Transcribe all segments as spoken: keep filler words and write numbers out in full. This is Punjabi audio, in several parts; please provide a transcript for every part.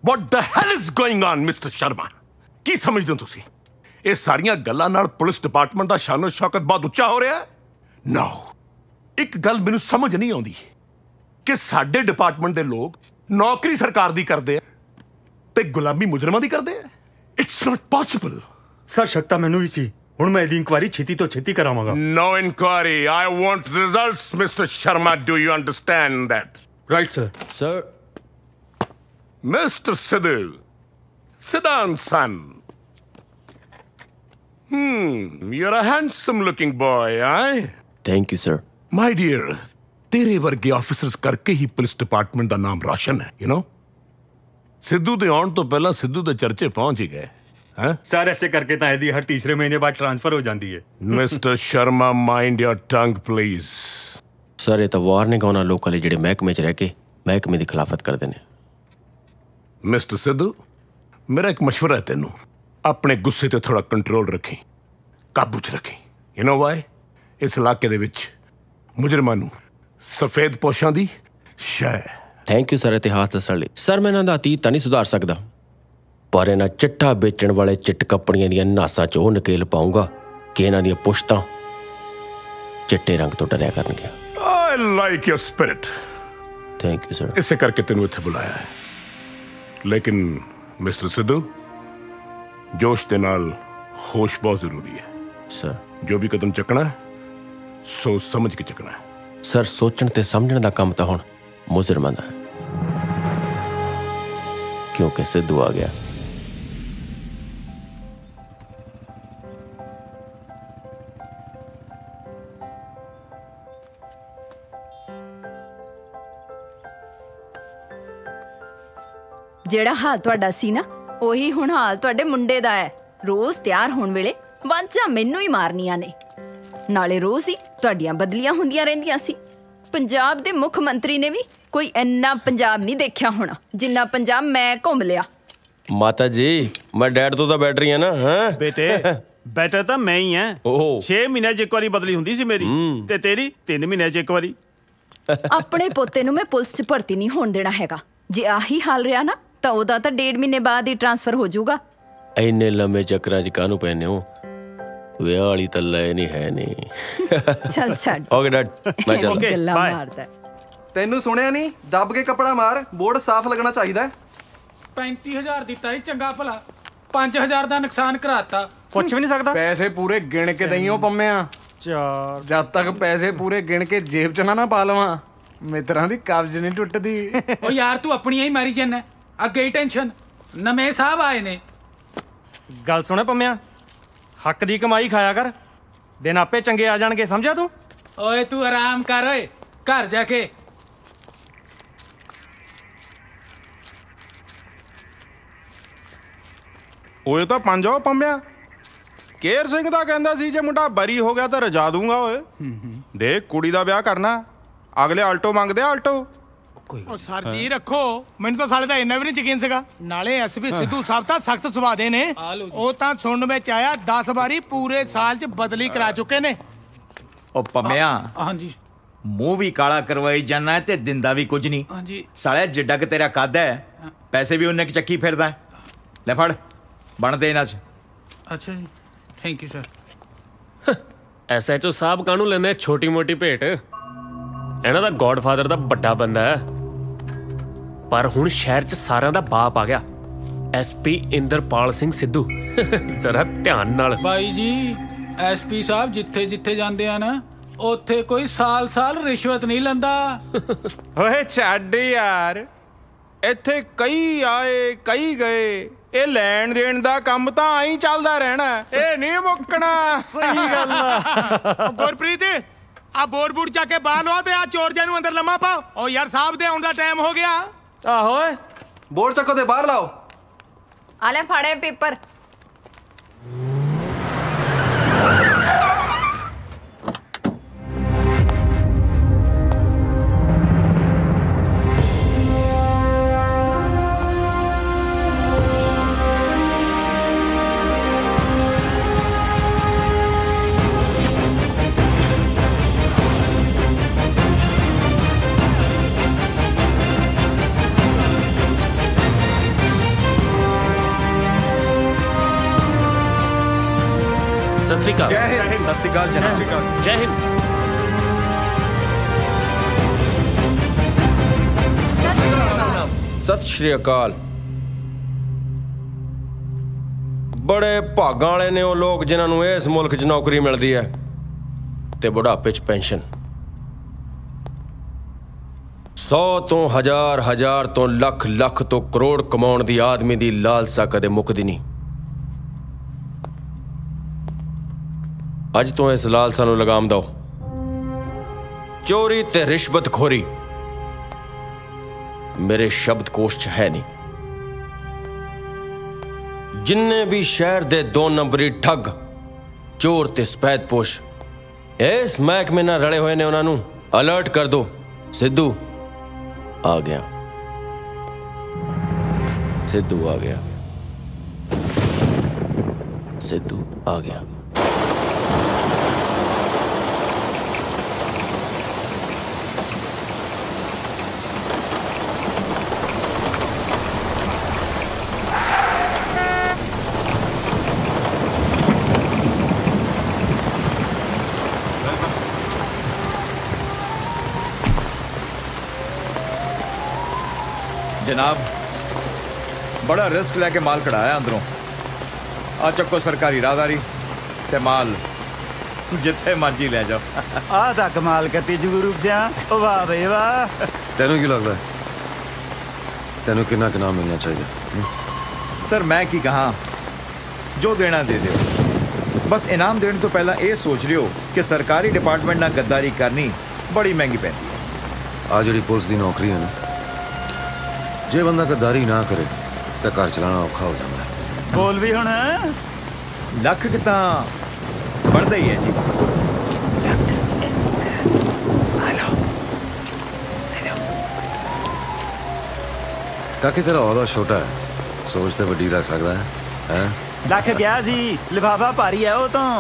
What the hell is going on, mister Sharma? ਕੀ ਸਮਝਦੇ ਹੋ ਤੁਸੀਂ? ਇਹ ਸਾਰੀਆਂ ਗੱਲਾਂ ਨਾਲ ਪੁਲਿਸ ਡਿਪਾਰਟਮੈਂਟ ਦਾ ਸ਼ਾਨੋ ਸ਼ੌਕਤ ਬਹੁਤ ਉੱਚਾ ਹੋ ਰਿਹਾ ਹੈ? No. ਇੱਕ ਗੱਲ ਮੈਨੂੰ ਸਮਝ ਨਹੀਂ ਆਉਂਦੀ ਕਿ ਸਾਡੇ ਡਿਪਾਰਟਮੈਂਟ ਦੇ ਲੋਕ ਨੌਕਰੀ ਸਰਕਾਰ ਦੀ ਕਰਦੇ ਆ ਤੇ ਗੁਲਾਮੀ ਮੁਜਰਮਾਂ ਦੀ ਕਰਦੇ ਆ। It's not possible. ਸਰ ਸ਼ੱਕ ਤਾਂ ਮੈਨੂੰ ਵੀ ਸੀ। ਹੁਣ ਮੈਂ ਇਹਦੀ ਇਨਕੁਆਇਰੀ ਛੇਤੀ ਤੋਂ ਛੇਤੀ ਕਰਾਵਾਂਗਾ। No inquiry. I want results, mister Sharma. Do you understand that? Right, sir. Sir. Mister Sidhu, sit down, son. Hmm, you're a handsome-looking boy, eh? Thank you, sir. My dear, तेरे वर्गे ऑफिसर्स करके ही पुलिस डिपार्टमेंट का नाम रोशन है, you know? सिद्धू ਦੇ ਆਉਣ ਤੋਂ ਪਹਿਲਾਂ ਸਿੱਧੂ ਦੇ ਚਰਚੇ ਪਹੁੰਚ ਹੀ ਗਏ। हाँ? सर ऐसे करके तो यदि हर तीसरे महीने बाद ट्रांसफर हो जाती है। Mister Sharma, mind your tongue please. Sir ये तो वार्निंग होना लोकल जेडे महकमे च रह के महकमे की खिलाफत करते हैं। मिस्टर सिद्धू, मेरा एक मशवरा है तेनू, अपने गुस्से ते थोड़ा कंट्रोल रखें, काबू च रखें। You know why? इस इलाके दे विच मुजरमां नू सफेद पोशां दी शय। थैंक यू सर इतिहास दस्सण लई। सर मैं इन्हां दा अतीत तां नहीं सुधार सकदा, पर इन्हां चिट्टा बेचण वाले चिट कपड़ियां दियां नासां च ओह नकेल पाऊंगा कि इन्हां दियां पुश्तां चिट्टे रंग तो डरिया करनगियां। I like your spirit. Thank you sir. इसे करके तेनू इत्थे बुलाया है, लेकिन मिस्टर सिद्धू, जोश के नाल होश बहुत जरूरी है। सर जो भी कदम चकना है सोच समझ के चकना है। सर सोचण ते समझण दा काम तां हुण मुजरमां दा है, क्योंकि सिद्धू आ गया। ਜਿਹੜਾ ਹਾਲ ਤੁਹਾਡਾ ਸੀ ਨਾ, ਉਹੀ ਹੁਣ ਹਾਲ ਤੁਹਾਡੇ ਮੁੰਡੇ ਦਾ ਹੈ। ਰੋਜ਼ ਤਿਆਰ ਹੋਣ ਵੇਲੇ ਵਾਂਝਾਂ ਮੈਨੂੰ ਹੀ ਮਾਰਨੀਆਂ ਨੇ, ਨਾਲੇ ਰੋਜ਼ ਹੀ ਤੁਹਾਡੀਆਂ ਬਦਲੀਆਂ ਹੁੰਦੀਆਂ ਰਹਿੰਦੀਆਂ ਸੀ। ਪੰਜਾਬ ਦੇ ਮੁੱਖ ਮੰਤਰੀ ਨੇ ਵੀ ਕੋਈ ਇੰਨਾ ਪੰਜਾਬ ਨਹੀਂ ਦੇਖਿਆ ਹੋਣਾ ਜਿੰਨਾ ਪੰਜਾਬ ਮੈਂ ਘੁੰਮ ਲਿਆ। माता जी मैं डैड तो बैठ रही है ना। हाँ बेटे बेटर ਤਾਂ ਮੈਂ ਹੀ ਹਾਂ। ओहो छे ਮਹੀਨੇ ਚ ਇੱਕ ਵਾਰੀ ਬਦਲੀ ਹੁੰਦੀ ਸੀ ਮੇਰੀ, ਤੇ ਤੇਰੀ ਤਿੰਨ ਮਹੀਨੇ ਚ ਇੱਕ ਵਾਰੀ। ਆਪਣੇ ਪੋਤੇ ਨੂੰ ਮੈਂ ਪੁਲਿਸ 'ਚ ਭਰਤੀ ਨਹੀਂ ਹੋਣ ਦੇਣਾ ਹੈਗਾ। ਜੇ ਆਹੀ ਹਾਲ ਰਿਹਾ ਨਾ ਤਾਂ ਉਹਦਾ ਤਾਂ ਡੇਢ ਮਹੀਨੇ ਬਾਅਦ ਹੀ ਟ੍ਰਾਂਸਫਰ ਹੋ ਜਾਊਗਾ। ਇੰਨੇ ਲੰਮੇ ਚੱਕਰਾਂ 'ਚ ਕਾਹਨੂੰ ਪੈਨੇ ਹੋ? ਵਿਆਹ ਵਾਲੀ ਤਾਂ ਲੈ ਨਹੀਂ ਹੈ ਨਹੀਂ। ਚੱਲ ਛੱਡ। ਓਕੇ ਡੈਡ ਮੈਂ ਚੱਲ। ਗੱਲਾਂ ਮਾਰਦਾ। ਤੈਨੂੰ ਸੁਣਿਆ ਨਹੀਂ? ਦੱਬ ਕੇ ਕੱਪੜਾ ਮਾਰ, ਬੋਰਡ ਸਾਫ਼ ਲੱਗਣਾ ਚਾਹੀਦਾ। ਪੈਂਤੀ ਹਜ਼ਾਰ ਦਿੱਤਾ ਸੀ ਚੰਗਾ ਭਲਾ, ਪੰਜ ਹਜ਼ਾਰ ਦਾ ਨੁਕਸਾਨ ਕਰਾਤਾ। ਪੁੱਛ ਵੀ ਨਹੀਂ ਸਕਦਾ। ਪੈਸੇ ਪੂਰੇ ਗਿਣ ਕੇ ਦਈਓ ਪੰਮਿਆ। ਚਾਰ ਜਦ ਤੱਕ ਪੈਸੇ ਪੂਰੇ ਗਿਣ ਕੇ ਜੇਬ ਚ ਨਾ ਨਾ ਪਾ ਲਵਾਂ, ਮਿੱਤਰਾਂ ਦੀ ਕਬਜ਼ ਨਹੀਂ ਟੁੱਟਦੀ। ਓ ਯਾਰ ਤੂੰ ਆਪਣੀਆਂ ਹੀ ਮਾਰੀ ਜਾਂਦਾ, ਅੱਗੇ ਹੀ ਟੈਨਸ਼ਨ। ਨਵੇਂ ਸਾਹਿਬ ਆਏ ਨੇ। ਗੱਲ ਸੁਣੇ ਪੰਮਿਆ, ਹੱਕ ਦੀ ਕਮਾਈ ਖਾਇਆ ਕਰ, ਦਿਨ ਆਪੇ ਚੰਗੇ ਆ ਜਾਣਗੇ, ਸਮਝਿਆ ਤੂੰ? ਓਏ ਤੂੰ ਆਰਾਮ ਕਰ, ਓਏ ਘਰ ਜਾ ਕੇ। ਓਏ ਤਾਂ ਪੰਜ ਉਹ ਪੰਮਿਆ, ਕੇਰ ਸਿੰਘ ਦਾ ਕਹਿੰਦਾ ਸੀ ਜੇ ਮੁੰਡਾ ਬਰੀ ਹੋ ਗਿਆ ਤਾਂ ਰਜਾ ਦੂੰਗਾ। ਓਏ ਦੇਖ ਕੁੜੀ ਦਾ ਵਿਆਹ ਕਰਨਾ, ਅਗਲੇ ਆਲਟੋ ਮੰਗਦੇ ਆ ਆਲਟੋ। ਉਹ ਸਰ ਜੀ ਰੱਖੋ, ਮੈਨੂੰ ਤਾਂ ਸਾਲੇ ਦਾ ਇੰਨਾ ਵੀ ਨਹੀਂ ਯਕੀਨ ਸੀਗਾ। ਨਾਲੇ ਐਸਪੀ ਸਿੱਧੂ ਸਾਹਿਬ ਤਾਂ ਸਖਤ ਸੁਭਾਅ ਦੇ ਨੇ। ਉਹ ਤਾਂ ਸੁਣਨ ਵਿੱਚ ਆਇਆ ਦਸ ਵਾਰੀ ਪੂਰੇ ਸਾਲ 'ਚ ਬਦਲੀ ਕਰਾ ਚੁੱਕੇ ਨੇ। ਉਹ ਪੰਮਿਆ ਹਾਂਜੀ ਮੂੰਹ ਵੀ ਕਾਲਾ ਕਰਵਾਈ ਜਾਣਾ ਤੇ ਦਿੰਦਾ ਵੀ ਕੁਝ ਨਹੀਂ। ਹਾਂਜੀ ਸਾਲਿਆ ਜਿੱਡਾ ਕਿ ਤੇਰਾ ਕੱਦ ਹੈ, ਪੈਸੇ ਵੀ ਉਹਨੇ ਚੱਕੀ ਫਿਰਦਾ। ਲੈ ਫੜ ਬਣਦੇ ਇਹਨਾਂ 'ਚ। ਅੱਛਾ ਜੀ, thank you sir. S H O ਸਾਹਿਬ ਕਾਹਨੂੰ ਲੈਂਦੇ ਛੋਟੀ ਮੋਟੀ ਭੇਟ? ਇਹਨਾਂ ਦਾ ਗੋਡਫਾਦਰ ਦਾ ਵੱਡਾ ਬੰਦਾ ਹੈ, ਪਰ ਹੁਣ ਸ਼ਹਿਰ 'ਚ ਸਾਰਿਆਂ ਦਾ ਬਾਪ ਆ ਗਿਆ, ਐਸ ਪੀ ਇੰਦਰਪਾਲ ਸਿੰਘ ਸਿੱਧੂ। ਜ਼ਰਾ ਧਿਆਨ ਨਾਲ। ਬਾਈ ਜੀ, ਐਸ ਪੀ ਸਾਹਿਬ ਜਿੱਥੇ ਜਿੱਥੇ ਜਾਂਦੇ ਆ ਨਾ, ਉੱਥੇ ਕੋਈ ਸਾਲ ਸਾਲ ਰਿਸ਼ਵਤ ਨਹੀਂ ਲੈਂਦਾ। ਓਏ ਛੱਡ ਯਾਰ, ਇੱਥੇ ਕਈ ਆਏ ਕਈ ਗਏ, ਇਹ ਲੈਣ ਦੇਣ ਦਾ ਕੰਮ ਤਾਂ ਆਈ ਚੱਲਦਾ ਰਹਿਣਾ, ਇਹ ਨਹੀਂ ਮੁੱਕਣਾ। ਸਹੀ ਗੱਲ ਆ। ਗੁਰਪ੍ਰੀਤ, ਆ ਬੋਰਡ ਬੂਡ ਚੱਕ ਕੇ ਬਾਹਰ ਲਵਾ ਤੇ ਆ ਚੋਰ ਜਿਹਾ ਨੂੰ ਅੰਦਰ ਲੰਮਾ ਪਾਓ। ਓ ਯਾਰ ਸਾਹਿਬ ਦੇ ਆਉਣ ਦਾ ਟਾਈਮ ਹੋ ਗਿਆ। ਆਹੋ ਓਏ, ਬੋਰਡ ਚੱਕੋ ਤੇ ਬਾਹਰ ਲਾਓ। ਆ ਲੈ ਫੜੇ ਪੇਪਰ। श्री अकाल। जय हिंद। सत श्री अकाल जनाब। जय हिंद। सत श्री अकाल। बड़े भागां वाले ने वो लोग जिन्हां नूं इस मुल्क च नौकरी मिलती है ते बुढ़ापे च पेंशन। सौ तो हजार, हजार तो लख, लख तो करोड़ कमाउण दी आदमी दी लालसा कदे मुकदी नहीं। अज तो इस लालसा नूं लगाम दो। चोरी ते रिश्वतखोरी मेरे शब्दकोश च है नहीं। जिन्ने भी शहर दे दो नंबरी ठग, चोर ते सफेदपोश इस महकमे नाल रले हुए ने, उन्हां नूं अलर्ट कर दो। सिद्धू आ गया, सिद्धू आ गया, सिद्धू आ गया। जनाब बड़ा रिस्क लैके माल कढ़ाया अंदरों। आ चक्को सरकारी राहदारी ते माल जिथे मर्जी ले जाओ। आ ता कमाल करती जगरूप सिया। ओ वाह भाई वाह। तेनों की लगता है तेनों कितना इनाम मिलना चाहिए? सर मैं की कहा, जो देना दे दो। बस इनाम देने तो पहला ये सोच लियो कि सरकारी डिपार्टमेंट नाल गद्दारी करनी बड़ी महंगी पैंदी है। आ जी पुलिस की नौकरी है ना, जे बंदा गद्दारी ना करे तो घर चलाना औखा हो जाता है। बोल भी हुण लख कि तां बढ़दा ही है जी। काके तेरा औहदा छोटा है, सोच ते वड्डी रख सकदा है, हैं? लख गया सी, लिफाफा भारी है वो तो।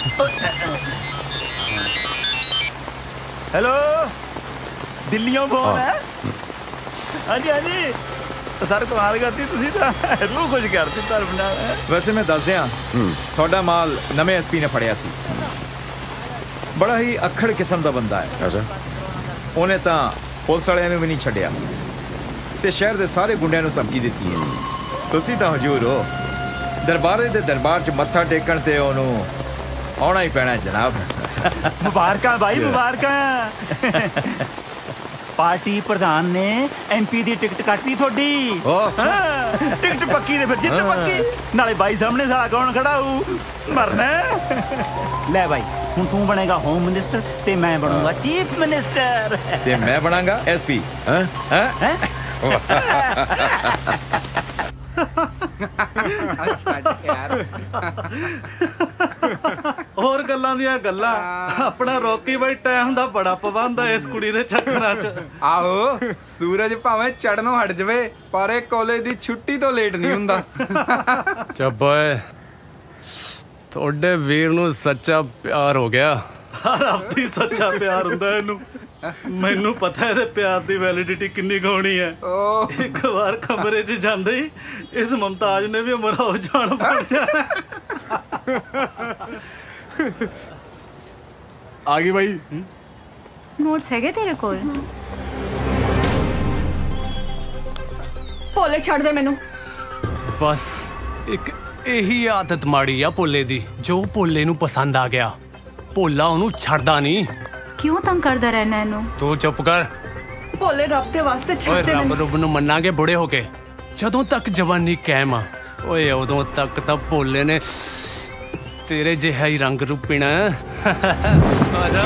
हेलो, दिल्लियों फोन है? हाँ जी हाँ जी सर, कमाल करती तुसी तां रूह खुश करती तरफ नाल। वैसे मैं दस दियां, थोड़ा माल नवे एस पी ने फड़िया सी। बड़ा ही अखड़ किस्म दा बंदा है। अच्छा, उन्हें तां पुलिस वालियां नूं भी नहीं छड्डिया ते शहर दे सारे गुंडियां नूं धमकी दित्ती है। तुसी तां हजूर हो, दरबारे दे दरबार च मत्था टेकण ते ओनूं आउणा ही पैना जनाब। मुबारकां भाई, मुबारकां। पार्टी प्रधान ने एमपी दी टिकट काटी थोड़ी। टिकट पक्की ते फिर जिੱਤ पक्की। नाले भाई सामने साला कौन खड़ा हो मरना। ले भाई हुण तू बनेगा होम मिनिस्टर ते मैं बनूंगा चीफ मिनिस्टर ते मैं बनांगा एसपी। हैं हैं ਹੋਰ ਗੱਲਾਂ ਦੀਆਂ ਗੱਲਾਂ। ਆਪਣਾ ਰੋਕੀ ਬਾਈ ਟਾਈਮ ਦਾ ਬੜਾ ਪਾਬੰਦ ਹੈ ਇਸ ਕੁੜੀ ਦੇ ਚੱਕਰਾਂ 'ਚ। ਆਹੋ ਸੂਰਜ ਭਾਵੇਂ ਚੜਨੋਂ ਹਟ ਜਵੇ ਪਰ ਇਹ ਕਾਲਜ ਦੀ ਛੁੱਟੀ ਤੋਂ ਲੇਟ ਨਹੀਂ ਹੁੰਦਾ। ਚੱਬ ਓਏ, ਤੁਹਾਡੇ ਵੀਰ ਨੂੰ ਸੱਚਾ ਪਿਆਰ ਹੋ ਗਿਆ। ਹਰ ਹਫ਼ਤੇ ਸੱਚਾ ਪਿਆਰ ਹੁੰਦਾ ਇਹਨੂੰ। ਮੈਨੂੰ ਪਤਾ ਇਹਦੇ ਪਿਆਰ ਦੀ ਵੈਲਿਡਿਟੀ ਕਿੰਨੀ ਗਾਉਣੀ ਹੈ। ਇੱਕ ਵਾਰ ਕਮਰੇ 'ਚ ਜਾਂਦੇ ਹੀ ਇਸ ਮੁਮਤਾਜ਼ ਨੇ ਵੀ ਅਮਰਾ ਹੋ ਜਾਣ ਬਣ ਜਾਣਾ। ਆ ਗਈ ਬਾਈ। ਨੋਟਸ ਹੈਗੇ ਤੇਰੇ ਕੋਲ? ਭੋਲੇ ਛੱਡ ਦੇ ਮੈਨੂੰ। ਬਸ ਇੱਕ ਇਹੀ ਆਦਤ ਮਾੜੀ ਆ ਭੋਲੇ ਦੀ, ਜੋ ਭੋਲੇ ਨੂੰ ਪਸੰਦ ਆ ਗਿਆ। ਭੋਲਾ ਉਹਨੂੰ ਛੱਡਦਾ ਨਹੀਂ। ਕਿਉਂ ਤੰਗ ਕਰਦਾ ਰਹਿਣਾ ਇਹਨੂੰ? ਤੂੰ ਚੁੱਪ ਕਰ। ਭੋਲੇ ਰੱਬ ਦੇ ਵਾਸਤੇ ਛੱਡ ਦੇ ਮੈਨੂੰ। ਮੈਨੂੰ। ਰੱਬ ਨੂੰ ਮੰਨਾਂਗੇ ਬੁੜੇ ਹੋ ਕੇ, ਜਦੋਂ ਤੱਕ ਜਵਾਨੀ ਕਾਇਮ ਆ। ਓਏ ਉਦੋਂ ਤੱਕ ਤਾਂ ਭੋਲੇ ਨੇ ਤੇਰੇ ਜਿਹਾ ਹੀ ਰੰਗ ਰੂਪ ਪੀਣਾ। ਆ ਜਾ।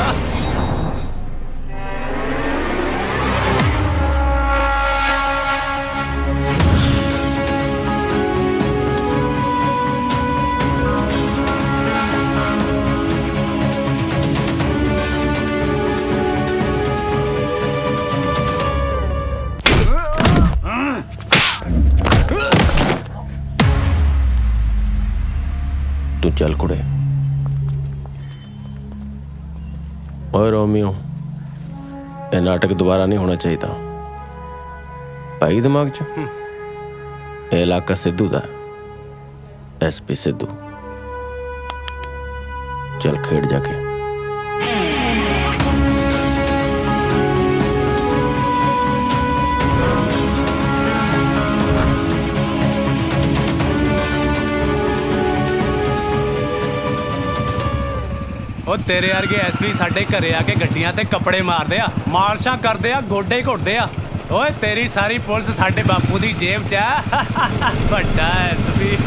तू चल कुड़े। और रोमियो, ये नाटक दोबारा नहीं होना चाहिए। भाई दिमाग च ये इलाका सिद्धू दा, एसपी सिद्धू। चल खेड जाके। ਉਹ ਤੇਰੇ ਵਰਗੇ ਐਸਪੀ ਸਾਡੇ ਘਰੇ ਆ ਕੇ ਗੱਡੀਆਂ ਤੇ ਕੱਪੜੇ ਮਾਰਦੇ ਆ, ਮਾਰਸ਼ਾਂ ਕਰਦੇ ਆ, ਗੋਡੇ ਘੁੱਟਦੇ ਆ। ਓਏ ਤੇਰੀ ਸਾਰੀ ਪੁਲਿਸ ਸਾਡੇ ਬਾਪੂ ਦੀ ਜੇਬ 'ਚ ਆ। ਵੱਡਾ ਐਸਪੀ।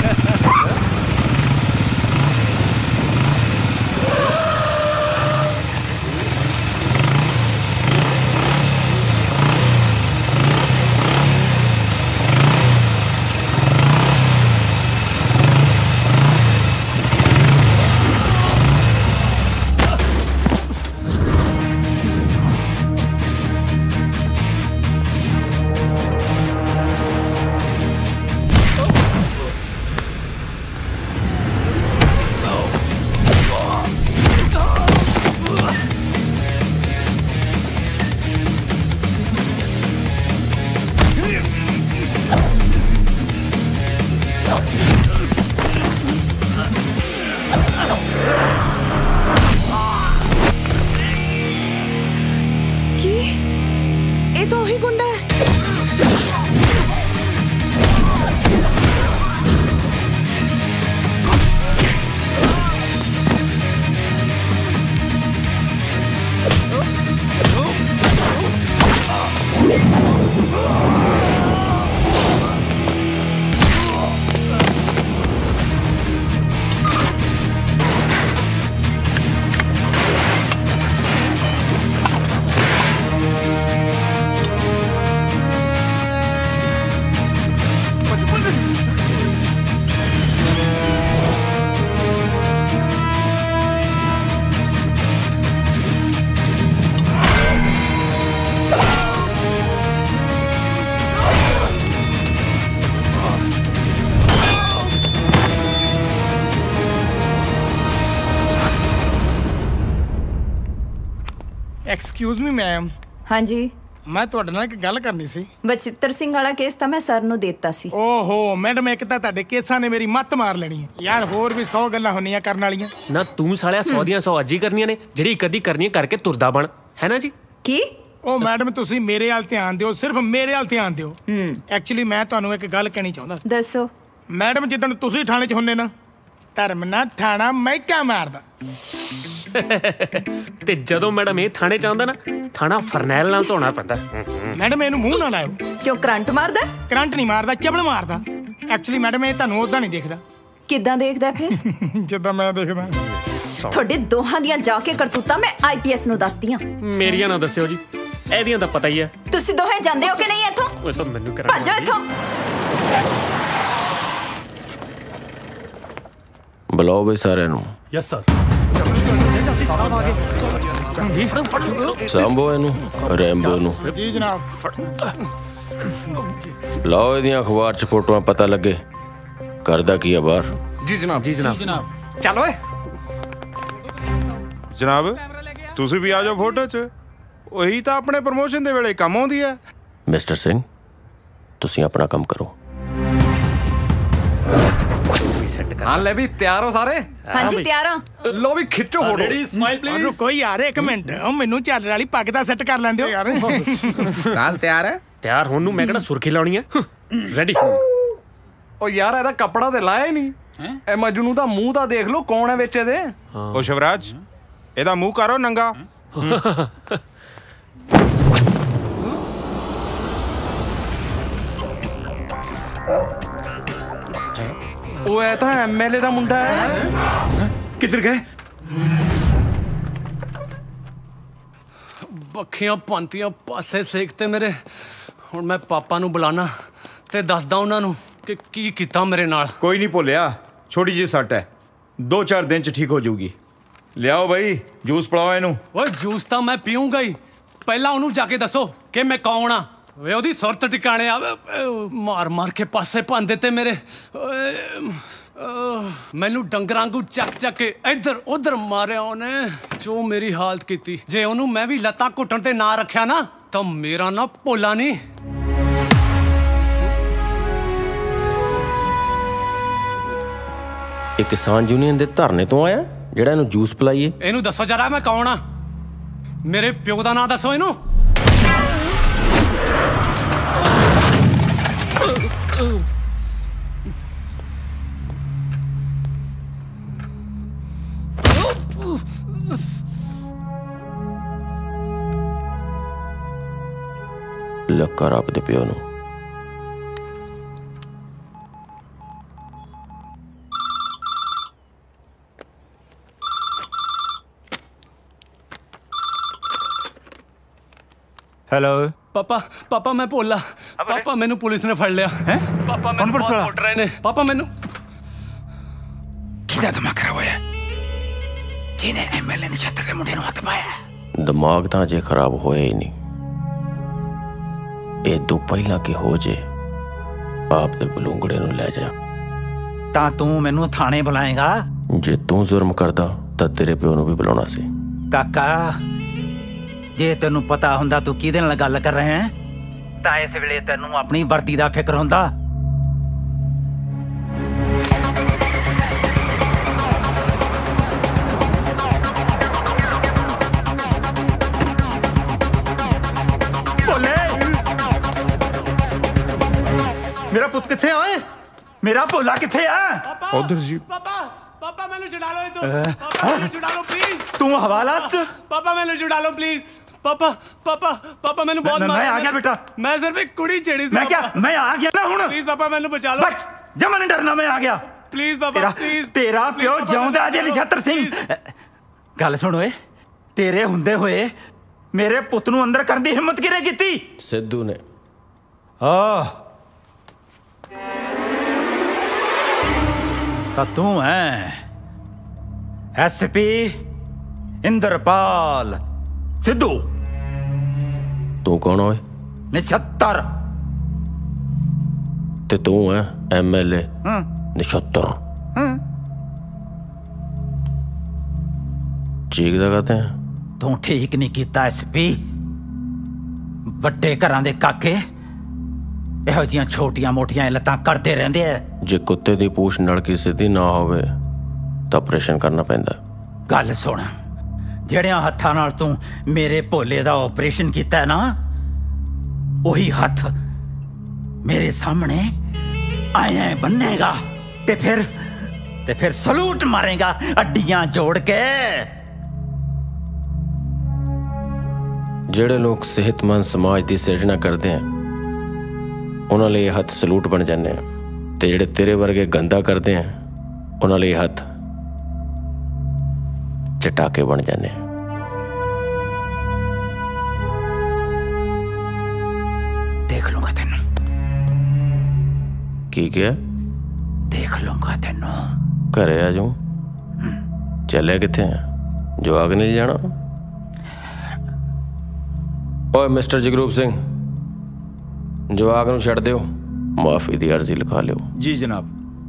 Excuse me ma'am. ਹਾਂਜੀ, ਮੈਂ ਤੁਹਾਡੇ ਨਾਲ ਇੱਕ ਗੱਲ ਕਰਨੀ ਸੀ। ਬਚਿੱਤਰ ਸਿੰਘ ਵਾਲਾ ਕੇਸ ਤਾਂ ਮੈਂ ਸਰ ਨੂੰ ਦਿੱਤਾ ਸੀ। ਓਹੋ ਮੈਡਮ, ਇੱਕ ਤਾਂ ਤੁਹਾਡੇ ਕੇਸਾਂ ਨੇ ਮੇਰੀ ਮੱਤ ਮਾਰ ਲੈਣੀ ਹੈ ਯਾਰ। ਹੋਰ ਵੀ ਸੌ ਗੱਲਾਂ ਹੁੰਦੀਆਂ ਕਰਨ ਵਾਲੀਆਂ। ਨਾ ਤੂੰ ਸਾਲਿਆ ਸੌ ਦੀਆਂ ਸੌ ਅੱਜ ਹੀ ਕਰਨੀਆਂ ਨੇ, ਜਿਹੜੀ ਇੱਕ ਅੱਧੀ ਕਰਨੀ ਕਰਕੇ ਤੁਰਦਾ ਬਣ, ਹੈ ਨਾ ਜੀ? ਕੀ? ਉਹ ਮੈਡਮ ਤੁਸੀਂ ਮੇਰੇ ਵੱਲ ਧਿਆਨ ਦਿਓ, ਸਿਰਫ ਮੇਰੇ ਵੱਲ ਧਿਆਨ ਦਿਓ। ਐਕਚੁਅਲੀ ਮੈਂ ਤੁਹਾਨੂੰ ਇੱਕ ਗੱਲ ਕਹਿਣੀ ਚਾਹੁੰਦਾ ਸੀ। ਦੱਸੋ। ਮੈਡਮ ਜਿੱਦਣ ਤੁਸੀਂ ਥਾਣੇ 'ਚ ਹੁੰਨੇ ਨਾ, ਧਰਮ ਨਾਲ ਥਾਣਾ ਮਹਿਕਾ ਮਾਰਦਾ। ਤੇ ਜਦੋਂ ਮੈਡਮ ਇਹ ਥਾਣੇ ਚ ਆਉਂਦਾ ਨਾ, ਥਾਣਾ ਫਰਨੈਲ ਨਾਲ ਧੋਣਾ ਪੈਂਦਾ। ਮੈਡਮ ਇਹਨੂੰ ਮੂੰਹ ਨਾ ਲਾਇਓ। ਕਿਉਂ ਕਰੰਟ ਮਾਰਦਾ? ਕਰੰਟ ਨਹੀਂ ਮਾਰਦਾ, ਚਬਲ ਮਾਰਦਾ। ਐਕਚੁਅਲੀ ਮੈਡਮ ਇਹ ਤੁਹਾਨੂੰ ਉਦਾਂ ਨਹੀਂ ਦੇਖਦਾ। ਕਿੱਦਾਂ ਦੇਖਦਾ ਫਿਰ? ਜਿੱਦਾਂ ਮੈਂ ਦੇਖਦਾ। ਤੁਹਾਡੇ ਦੋਹਾਂ ਦੀਆਂ ਜਾ ਕੇ ਕਰਤੂਤਾਂ ਮੈਂ ਆਈਪੀਐਸ ਨੂੰ ਦੱਸਦੀ ਹਾਂ। ਮੇਰੀਆਂ ਨਾ ਦੱਸਿਓ ਜੀ, ਇਹਦੀਆਂ ਤਾਂ ਪਤਾ ਹੀ ਹੈ। ਤੁਸੀਂ ਦੋਹੇ ਜਾਂਦੇ ਹੋ ਕਿ ਨਹੀਂ ਇੱਥੋਂ? ਉਹ ਤਾਂ ਮੈਨੂੰ ਕਰਾਂ। ਭੱਜੋ ਇੱਥੋਂ। ਬੁਲਾਓ ਵੀ ਸਾਰਿਆਂ ਨੂੰ। Yes sir. ਸਾਂਭੋ ਇਹਨੂੰ, ਰੈਂਬੋ ਨੂੰ। ਜੀ ਜਨਾਬ। ਲਾਓ ਇਹਦੀਆਂ ਅਖਬਾਰ 'ਚ ਫੋਟੋਆਂ, ਪਤਾ ਲੱਗੇ ਕਰਦਾ ਕੀ ਆ ਬਾਹਰ। ਜੀ ਜਨਾਬ। ਜੀ ਜਨਾਬ। ਚੱਲ ਓਏ ਜਨਾਬ, ਤੁਸੀਂ ਵੀ ਆ ਜਾਓ ਫੋਟੋ 'ਚ। ਉਹੀ ਤਾਂ ਆਪਣੇ ਪ੍ਰਮੋਸ਼ਨ ਦੇ ਵੇਲੇ ਕੰਮ ਆਉਂਦੀ ਹੈ। ਮਿਸਟਰ ਸਿੰਘ, ਤੁਸੀਂ ਆਪਣਾ ਕੰਮ ਕਰੋ। ਹਾਂ ਲੈ ਵੀ ਤਿਆਰ ਹੋ ਸਾਰੇ? ਹਾਂਜੀ ਤਿਆਰ ਆ। ਲੋ ਵੀ ਖਿੱਚੋ ਫੋਟੋ। Ready, smile please. ਰੁਕੋ ਯਾਰ ਇੱਕ ਮਿੰਟ, ਉਹ ਮੈਨੂੰ ਝਾਲਰ ਵਾਲੀ ਪੱਗ ਦਾ ਸੈੱਟ ਕਰ ਲੈਂਦੇ ਹੋ ਯਾਰ। ਨਾਲ ਤਿਆਰ ਹੈ? ਤਿਆਰ ਹੋਣ ਨੂੰ ਮੈਂ ਕਿਹੜਾ ਸੁਰਖੀ ਲਾਉਣੀ ਹੈ। ਰੈਡੀ। ਉਹ ਯਾਰ ਇਹਦਾ ਕੱਪੜਾ ਤੇ ਲਾਇਆ ਹੀ ਨਹੀਂ। ਇਹ ਮਜਨੂ ਦਾ ਮੂੰਹ ਤਾਂ ਦੇਖ ਲਓ, ਕੌਣ ਹੈ ਵਿੱਚ ਇਹਦੇ? ਉਹ ਸ਼ਿਵਰਾਜ, ਇਹਦਾ ਮੂੰਹ ਕਰੋ ਨੰਗਾ। ਉਹ ਇਹ ਤਾਂ ਐਮਐਲਏ ਦਾ ਮੁੰਡਾ ਹੈ। ਕਿੱਧਰ ਗਏ? ਬੱਖੀਆਂ ਪੰਤੀਆਂ ਪਾਸੇ ਸੇਕਤੇ ਮੇਰੇ। ਹੁਣ ਮੈਂ ਪਾਪਾ ਨੂੰ ਬੁਲਾਣਾ ਤੇ ਦੱਸਦਾ ਉਹਨਾਂ ਨੂੰ ਕਿ ਕੀ ਕੀਤਾ ਮੇਰੇ ਨਾਲ। ਕੋਈ ਨਹੀਂ ਭੁੱਲਿਆ, ਛੋਟੀ ਜਿਹੀ ਸੱਟ ਹੈ, ਦੋ ਚਾਰ ਦਿਨ ਚ ਠੀਕ ਹੋ ਜਾਊਗੀ। ਲਿਆਓ ਬਾਈ, ਜੂਸ ਪਿਲਾਓ ਇਹਨੂੰ। ਓਏ ਜੂਸ ਤਾਂ ਮੈਂ ਪੀਊਂਗਾ ਹੀ, ਪਹਿਲਾਂ ਉਹਨੂੰ ਜਾ ਕੇ ਦੱਸੋ ਕਿ ਮੈਂ ਕੌਣ ਆ। ਵੇ ਉਹਦੀ ਸੁਰਤ ਟਿਕਾਣੇ ਆਵੇ। ਮਾਰ ਮਾਰ ਕੇ ਪਾਸੇ ਭੰਨ ਦਿੱਤੇ ਮੇਰੇ। ਮੈਨੂੰ ਡੰਗਰਾਂ ਵਾਂਗੂ ਚੱਕ ਚੱਕ ਕੇ ਇੱਧਰ ਉੱਧਰ ਮਾਰਿਆ ਉਹਨੇ। ਜੋ ਮੇਰੀ ਹਾਲਤ ਕੀਤੀ, ਜੇ ਉਹਨੂੰ ਮੈਂ ਵੀ ਲੱਤਾਂ ਘੁੱਟਣ ਤੇ ਨਾ ਰੱਖਿਆ ਨਾ, ਤਾਂ ਮੇਰਾ ਨਾ ਭੋਲਾ ਨਹੀਂ। ਇਹ ਕਿਸਾਨ ਯੂਨੀਅਨ ਦੇ ਧਰਨੇ ਤੋਂ ਆਇਆ? ਜਿਹੜਾ ਇਹਨੂੰ ਜੂਸ ਪਿਲਾਈਏ? ਇਹਨੂੰ ਦੱਸੋ ਜਰਾ ਮੈਂ ਕੌਣ ਆ? ਮੇਰੇ ਪਿਓ ਦਾ ਨਾਂ ਦੱਸੋ ਇਹਨੂੰ। ਲੱਕਾ ਰੱਬ ਦੇ ਪਿਓ ਨੂੰ। ਹੈਲੋ ਪਾਪਾ ਪਾਪਾ ਮੈਂ ਭੋਲਾ। ਪਾਪਾ ਮੈਨੂੰ ਪੁਲਿਸ ਨੇ ਫੜ ਲਿਆ ਹੈ। ਪਾਪਾ ਮੈਨੂੰ ਪੁਲਿਸ ਵਾਲਾ? ਕੁੱਟ ਰਹੇ ਨੇ। ਪਾਪਾ ਮੈਨੂੰ ਕਿਹਦਾ ਦਿਮਾਗ ਖਰਾਬ ਹੋਇਆ ਜਿਹਨੇ ਐਮਐਲਏ ਨਛੱਤਰ ਦੇ ਮੁੰਡੇ ਨੂੰ ਹੱਥ ਪਾਇਆ? ਦਿਮਾਗ ਤਾਂ ਅਜੇ ਖਰਾਬ ਹੋਇਆ ਹੀ ਨਹੀਂ। ਇਹ ਤੋਂ ਪਹਿਲਾਂ ਕਿ ਹੋ ਜੇ ਆਪ ਦੇ ਬਲੂੰਗੜੇ ਨੂੰ ਲੈ ਜਾ। ਤਾਂ ਤੂੰ ਮੈਨੂੰ ਥਾਣੇ ਬੁਲਾਏਗਾ? ਜੇ ਤੂੰ ਜ਼ੁਰਮ ਕਰਦਾ ਤਾਂ ਤੇਰੇ ਪਿਓ ਨੂੰ ਵੀ ਬੁਲਾਉਣਾ ਸੀ। ਕਾਕਾ ਜੇ ਤੈਨੂੰ ਪਤਾ ਹੁੰਦਾ ਤੂੰ ਕਿਹਦੇ ਨਾਲ ਗੱਲ ਕਰ ਰਿਹਾ ਹੈ ਤਾਂ ਇਸ ਵੇਲੇ ਤੈਨੂੰ ਆਪਣੀ ਵਰਦੀ ਦਾ ਫਿਕਰ ਹੁੰਦਾ। ਭੋਲੇ ਮੇਰਾ ਪੁੱਤ ਕਿੱਥੇ ਆ ਓਏ? ਮੇਰਾ ਭੋਲਾ ਕਿੱਥੇ ਆ? ਉਧਰ ਜੀ। ਪਾਪਾ ਪਾਪਾ ਮੈਨੂੰ ਛੁਡਾ ਲਓ ਇਤੋਂ। ਪਾਪਾ ਮੈਨੂੰ ਛੁਡਾ ਲਓ ਪਲੀਜ਼। ਤੂੰ ਹਵਾਲਾਤ ਚ? ਪਾਪਾ ਮੈਨੂੰ ਛੁਡਾ ਲਓ ਪਲੀਜ਼। ਪਾਪਾ ਪਾਪਾ ਪਾਪਾ ਮੈਨੂੰ ਬਹੁਤ ਮੈਂ ਆ ਗਿਆ ਬੇਟਾ। ਮੈਂ ਸਿਰਫ ਇੱਕ ਕੁੜੀ ਛੇੜੀ ਸੀ। ਮੈਂ ਕਿਹਾ ਮੈਂ ਆ ਗਿਆ ਨਾ ਹੁਣ। ਪਲੀਜ਼ ਪਾਪਾ ਮੈਨੂੰ ਬਚਾ ਲਓ। ਬਸ ਜਮਾ ਨਹੀਂ ਡਰਨਾ, ਮੈਂ ਆ ਗਿਆ। Please papa please. ਤੇਰਾ ਪਿਓ ਜਿਉਂਦਾ ਜੇ ਨਛੱਤਰ ਸਿੰਘ। ਗੱਲ ਸੁਣ ਓਏ, ਤੇਰੇ ਹੁੰਦੇ ਹੋਏ ਮੇਰੇ ਪੁੱਤ ਨੂੰ ਅੰਦਰ ਕਰਨ ਦੀ ਹਿੰਮਤ ਕਿਹਨੇ ਕੀਤੀ? ਸਿੱਧੂ ਨੇ। ਆ ਤਾਂ ਤੂੰ ਹੈ ਐਸਪੀ ਇੰਦਰਪਾਲ ਸਿੱਧੂ। ਤੂੰ ਕੌਣ ਓਏ? ਨਛੱਤਰ। ਤੇ ਤੂੰ ਹੈ ਐਮਐਲਏ ਨਛੱਤਰ। ਠੀਕ ਦਾ ਕਹਤੇ ਹੈ। ਤੂੰ ਠੀਕ ਨਹੀਂ ਕੀਤਾ ਐਸਪੀ। ਵੱਡੇ ਘਰਾਂ ਦੇ ਕਾਕੇ ਇਹੋ ਜਿਹੀਆਂ ਛੋਟੀਆਂ ਮੋਟੀਆਂ ਲੱਤਾਂ ਕਰਦੇ ਰਹਿੰਦੇ ਆ। ਜੇ ਕੁੱਤੇ ਦੀ ਪੂਛ ਨਲਕੀ ਸਿੱਧੀ ਨਾ ਹੋਵੇ ਤਾਂ ਆਪਰੇਸ਼ਨ ਕਰਨਾ ਪੈਂਦਾ। ਗੱਲ ਸੁਣ, ਜਿਹੜਿਆਂ ਹੱਥਾਂ ਨਾਲ ਤੂੰ ਮੇਰੇ ਭੋਲੇ ਦਾ ਆਪਰੇਸ਼ਨ ਕੀਤਾ ਨਾ, ਉਹੀ ਹੱਥ ਮੇਰੇ ਸਾਹਮਣੇ ਆਏ ਬੰਨੇਗਾ ਤੇ ਫਿਰ ਤੇ ਫਿਰ ਸਲੂਟ ਮਾਰੇਗਾ ਅੱਡੀਆਂ ਜੋੜ ਕੇ। ਜਿਹੜੇ ਲੋਕ ਸਿਹਤਮੰਦ ਸਮਾਜ ਦੀ ਸਿਰਜਣਾ ਕਰਦੇ ਆ ਉਹਨਾਂ ਲਈ ਇਹ ਹੱਥ ਸਲੂਟ ਬਣ ਜਾਂਦੇ ਆ, ਤੇ ਜਿਹੜੇ ਤੇਰੇ ਵਰਗੇ ਗੰਦਾ ਕਰਦੇ ਆ ਉਹਨਾਂ ਲਈ ਹੱਥ ਚਟਾਕੇ ਬਣ ਜਾਂਦੇ ਆ। ਦੇਖ ਲੂੰਗਾ ਤੈਨੂੰ। ਕੀ ਕਿਹਾ? ਦੇਖ ਲੂੰਗਾ ਤੈਨੂੰ। ਘਰੇ ਆ ਜਾਊਂ। ਚੱਲਿਆ ਕਿੱਥੇ ਆ? ਜਵਾਕ ਨਹੀਂ ਜਾਣਾ? ਓਏ ਮਿਸਟਰ ਜਗਰੂਪ ਸਿੰਘ, ਜਵਾਕ ਨੂੰ ਛੱਡ ਦਿਓ, ਮਾਫੀ ਦੀ ਅਰਜ਼ੀ ਲਿਖਾ ਲਿਓ। ਜੀ ਜਨਾਬ।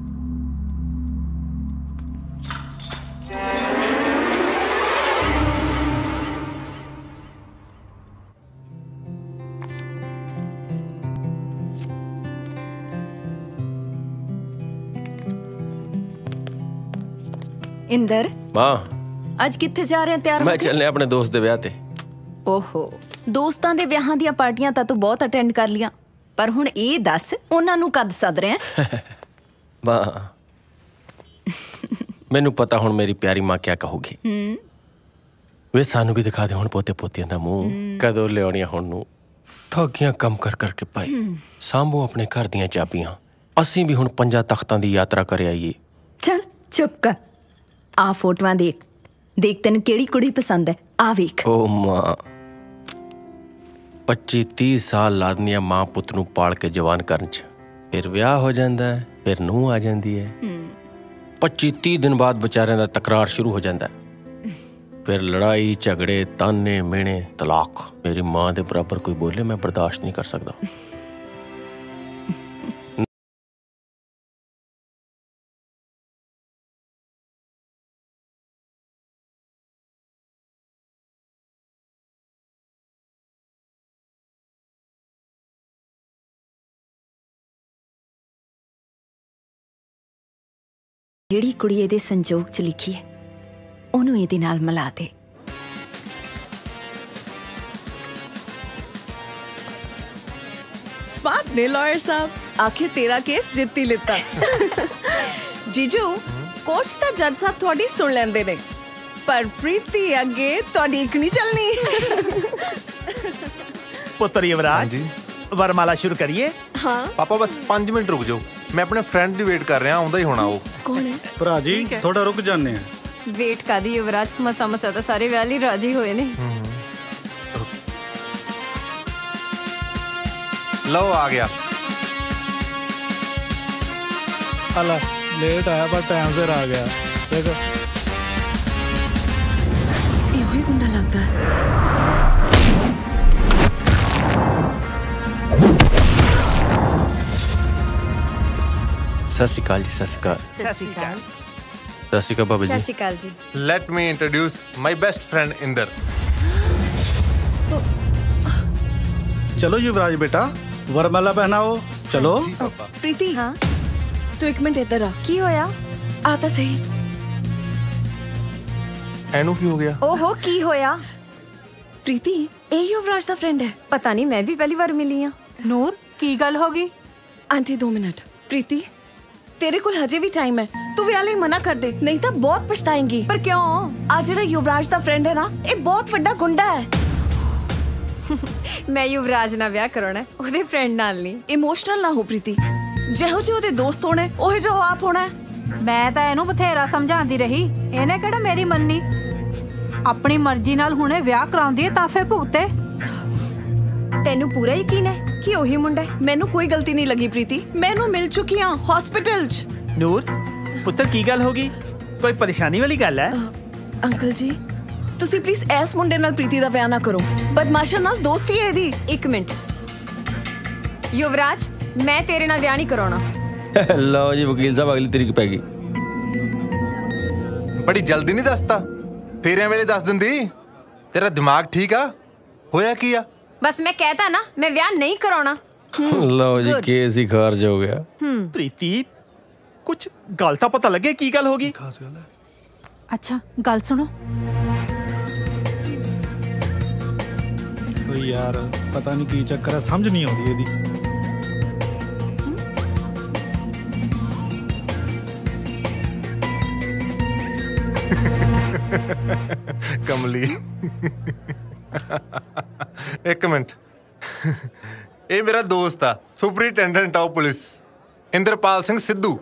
ਇੰਦਰ, ਮਾਂ ਅੱਜ ਕਿੱਥੇ ਜਾ ਰਹੇ ਆ ਤਿਆਰ ਹੋ ਮੈਂ ਕੇ? ਚੱਲਿਆ ਆਪਣੇ ਦੋਸਤ ਦੇ ਵਿਆਹ ਤੇ। ਓਹੋ, ਦੋਸਤਾਂ ਦੇ ਵਿਆਹਾਂ ਦੀਆਂ ਪਾਰਟੀਆਂ ਤਾਂ ਤੂੰ ਬਹੁਤ ਅਟੈਂਡ ਕਰ ਲੀਆਂ, ਪਰ ਹੁਣ ਇਹ ਦੱਸ ਉਹਨਾਂ ਨੂੰ ਕਦ ਸੱਦ ਰਿਹਾ? ਮਾਂ ਮੈਨੂੰ ਪਤਾ ਹੁਣ ਮੇਰੀ ਪਿਆਰੀ ਮਾਂ ਕਿਆ ਕਹੂਗੀ। ਹੂੰ ਵੇ ਸਾਨੂੰ ਵੀ ਦਿਖਾ ਦੇ ਹੁਣ ਪੋਤੇ ਪੋਤੀਆਂ ਦਾ ਮੂੰਹ। ਕਦੋਂ ਲਿਆਉਣੀਆਂ ਹੁਣ ਨੂੰ? ਠੱਗੀਆਂ ਕੰਮ ਕਰ ਕਰਕੇ ਭਾਈ ਸਾਂਭੋ ਆਪਣੇ ਘਰ ਦੀਆਂ ਚਾਬੀਆਂ। ਅਸੀਂ ਵੀ ਹੁਣ ਪੰਜਾਂ ਤਖਤਾਂ ਦੀ ਯਾਤਰਾ ਕਰ ਆਈਏ। ਚੱਲ ਚੁੱਪ ਕਰ। ਆ ਫੋਟੋਆਂ ਦੇਖ, ਦੇਖ ਤੈਨੂੰ ਕਿਹੜੀ ਕੁੜੀ ਪਸੰਦ ਹੈ। ਆ ਵੇਖ। ਓ ਮਾਂ, ਪੱਚੀ ਤੀਹ ਸਾਲ ਲਾਦਨੀਆਂ ਮਾਂ ਪੁੱਤ ਨੂੰ ਪਾਲ ਕੇ ਜਵਾਨ ਕਰਨ ਚ, ਫਿਰ ਵਿਆਹ ਹੋ ਜਾਂਦਾ ਹੈ, ਫਿਰ ਨੂੰਹ ਆ ਜਾਂਦੀ ਹੈ। ਪੱਚੀ ਤੀਹ ਦਿਨ ਬਾਅਦ ਵਿਚਾਰਿਆਂ ਦਾ ਤਕਰਾਰ ਸ਼ੁਰੂ ਹੋ ਜਾਂਦਾ ਹੈ। ਫਿਰ ਲੜਾਈ ਝਗੜੇ ਤਾਨੇ ਮਿਹਣੇ ਤਲਾਕ। ਮੇਰੀ ਮਾਂ ਦੇ ਬਰਾਬਰ ਕੋਈ ਬੋਲੇ ਮੈਂ ਬਰਦਾਸ਼ਤ ਨਹੀਂ ਕਰ ਸਕਦਾ। ਜਿਹੜੀ ਕੁੜੀ ਇਹਦੇ ਸੰਜੋਗ 'ਚ ਲਿਖੀ ਹੈ ਉਹਨੂੰ ਇਹਦੇ ਨਾਲ ਮਿਲਾ ਦੇ। स्मार्ट ने लॉयर साहब, आखिर तेरा केस जित ही लेता। जीजू कोच ਤਾਂ ਜੱਜ ਸਾਹਿਬ ਤੁਹਾਡੀ ਸੁਣ ਲੈਂਦੇ ਨੇ, ਪਰ ਪ੍ਰੀਤੀ ਅੱਗੇ ਤੁਹਾਡੀ ਇੱਕ ਨਹੀਂ ਚੱਲਣੀ। ਪੁੱਤਰ ਯੁਵਰਾਜ ਵਰਮਾਲਾ ਸ਼ੁਰੂ ਕਰੀਏ। हाँ ਪਾਪਾ ਬਸ ਪੰਜ ਮਿੰਟ ਰੁਕ ਜਾਓ, ਮੈਂ ਆਪਣੇ ਫਰੈਂਡ ਦੀ ਵੇਟ ਕਰ ਰਿਹਾ, ਆਉਂਦਾ ਹੀ ਹੋਣਾ ਉਹ। कौन है? ਭਰਾ ਜੀ ਥੋੜਾ ਰੁਕ ਜਾਂਦੇ ਆ। ਵੇਟ ਕਾਦੀ ਯੁਵਰਾਜ, ਮਸਾ ਮਸਾ ਤਾਂ ਸਾਰੇ ਵਿਆਹ ਲਈ ਰਾਜੀ ਹੋਏ ਨੇ। लो आ गया। अला लेट आया पर टाइम से आ गया। देखो ਇਹੋ ਹੀ ਗੁੰਡਾ ਲੱਗਦਾ ਹੈ। ਸਤਿ ਸ਼੍ਰੀ ਅਕਾਲ ਜੀ। ਸਤਿ ਸ਼੍ਰੀ ਅਕਾਲ। ਸਤਿ ਸ਼੍ਰੀ ਅਕਾਲ। ਸਤਿ ਸ਼੍ਰੀ ਅਕਾਲ ਬਾਬਾ ਸਤਿ ਜੀ। ਸ਼੍ਰੀ ਅਕਾਲ ਜੀ। Let me introduce my best friend Inder. चलो युवराज बेटा वरमाला पहनाओ। चलो प्रीति हाँ तू एक मिनट इधर आ। की होया? आता सही। एनू की हो गया? ओहो की होया? प्रीति ਇਹ युवराज ਦਾ फ्रेंड है। ਪਤਾ ਨਹੀਂ, ਮੈਂ ਵੀ ਪਹਿਲੀ ਵਾਰ ਮਿਲੀ ਆ। ਨੂਰ ਕੀ ਗੱਲ ਹੋ ਗਈ? ਆਂਟੀ ਦੋ ਮਿੰਟ। ਪ੍ਰੀਤੀ ਤੇਰੇ ਕੋਲ ਹਜੇ ਵੀ ਟਾਈਮ ਹੈ, ਤੂੰ ਵਿਆਹ ਲਈ ਮਨਾ ਕਰ ਦੇ, ਨਹੀਂ ਤਾਂ ਬਹੁਤ ਪਛਤਾਏਂਗੀ। ਪਰ ਕਿਉਂ? ਆ ਜਿਹੜਾ ਯੁਵਰਾਜ ਦਾ ਫਰੈਂਡ ਹੈ ਨਾ, ਇਹ ਬਹੁਤ ਵੱਡਾ ਗੁੰਡਾ ਹੈ। ਮੈਂ ਯੁਵਰਾਜ ਨਾਲ ਵਿਆਹ ਕਰਾਉਣਾ, ਉਹਦੇ ਫਰੈਂਡ ਨਾਲ ਨਹੀਂ। ਇਮੋਸ਼ਨਲ ਨਾ ਹੋ ਪ੍ਰੀਤੀ, ਜਿਹੋ ਜਿਹੇ ਉਹਦੇ ਦੋਸਤ ਹੋਣੇ ਉਹੋ ਜਿਹਾ ਉਹ ਆਪ ਹੋਣਾ। ਮੈਂ ਤਾਂ ਇਹਨੂੰ ਬਥੇਰਾ ਸਮਝਾਉਂਦੀ ਰਹੀ, ਇਹਨੇ ਕਿਹੜਾ ਮੇਰੀ ਮੰਨੀ। ਆਪਣੀ ਮਰਜ਼ੀ ਨਾਲ ਹੁਣੇ ਵਿਆਹ ਕਰਾਉਂਦੀ ਹੈ ਤਾਂ ਫੇ ਭੁਗਤੇ। ਤੈਨੂੰ ਪੂਰਾ ਯਕੀਨ ਹੈ ਕਿ ਉਹੀ ਮੁੰਡਾ ਹੈ? ਮੈਨੂੰ ਕੋਈ ਗਲਤੀ ਨਹੀਂ ਲੱਗੀ ਪ੍ਰੀਤੀ, ਮੈਂ ਇਹਨੂੰ ਮਿਲ ਚੁੱਕੀ ਹਾਂ ਹਸਪੀਟਲ 'ਚ। ਨੂਰ ਪੁੱਤਰ ਕੀ ਗੱਲ ਹੋ ਗਈ? ਕੋਈ ਪਰੇਸ਼ਾਨੀ ਵਾਲੀ ਗੱਲ ਹੈ? ਅੰਕਲ ਜੀ ਤੁਸੀਂ ਪਲੀਜ਼ ਇਸ ਮੁੰਡੇ ਨਾਲ ਪ੍ਰੀਤੀ ਦਾ ਵਿਆਹ ਨਾ ਕਰੋ, ਬਦਮਾਸ਼ਾਂ ਨਾਲ ਦੋਸਤੀ ਹੈ ਇਹਦੀ। ਇੱਕ ਮਿੰਟ ਯੁਵਰਾਜ, ਮੈਂ ਤੇਰੇ ਨਾਲ ਵਿਆਹ ਨਹੀਂ ਕਰਾਉਣਾ। ਲਓ ਜੀ ਵਕੀਲ ਸਾਹਿਬ, ਅਗਲੀ ਤਰੀਕ ਪੈ ਗਈ। बड़ी जल्दी नहीं दसता, फेरियां वेले दस दिंदी। तेरा दिमाग ठीक आ? होया की आ? बस मैं कहता ना, मैं विआह नहीं कराउणा। ਲਓ ਜੀ ਕੇਸ ਹੀ ਖਾਰਜ ਹੋ ਗਿਆ। ਪ੍ਰੀਤੀ ਕੁਝ ਗੱਲ ਤਾਂ ਪਤਾ ਲੱਗੇ ਕੀ ਗੱਲ ਹੋ ਗਈ? अच्छा गल सुनो। ओ यार पता नहीं की चक्कर है, समझ नहीं आती ਇਹਦੀ। कमली एक मिनट, ये मेरा दोस्त आ, superintendent of police Inderpal Singh Sidhu.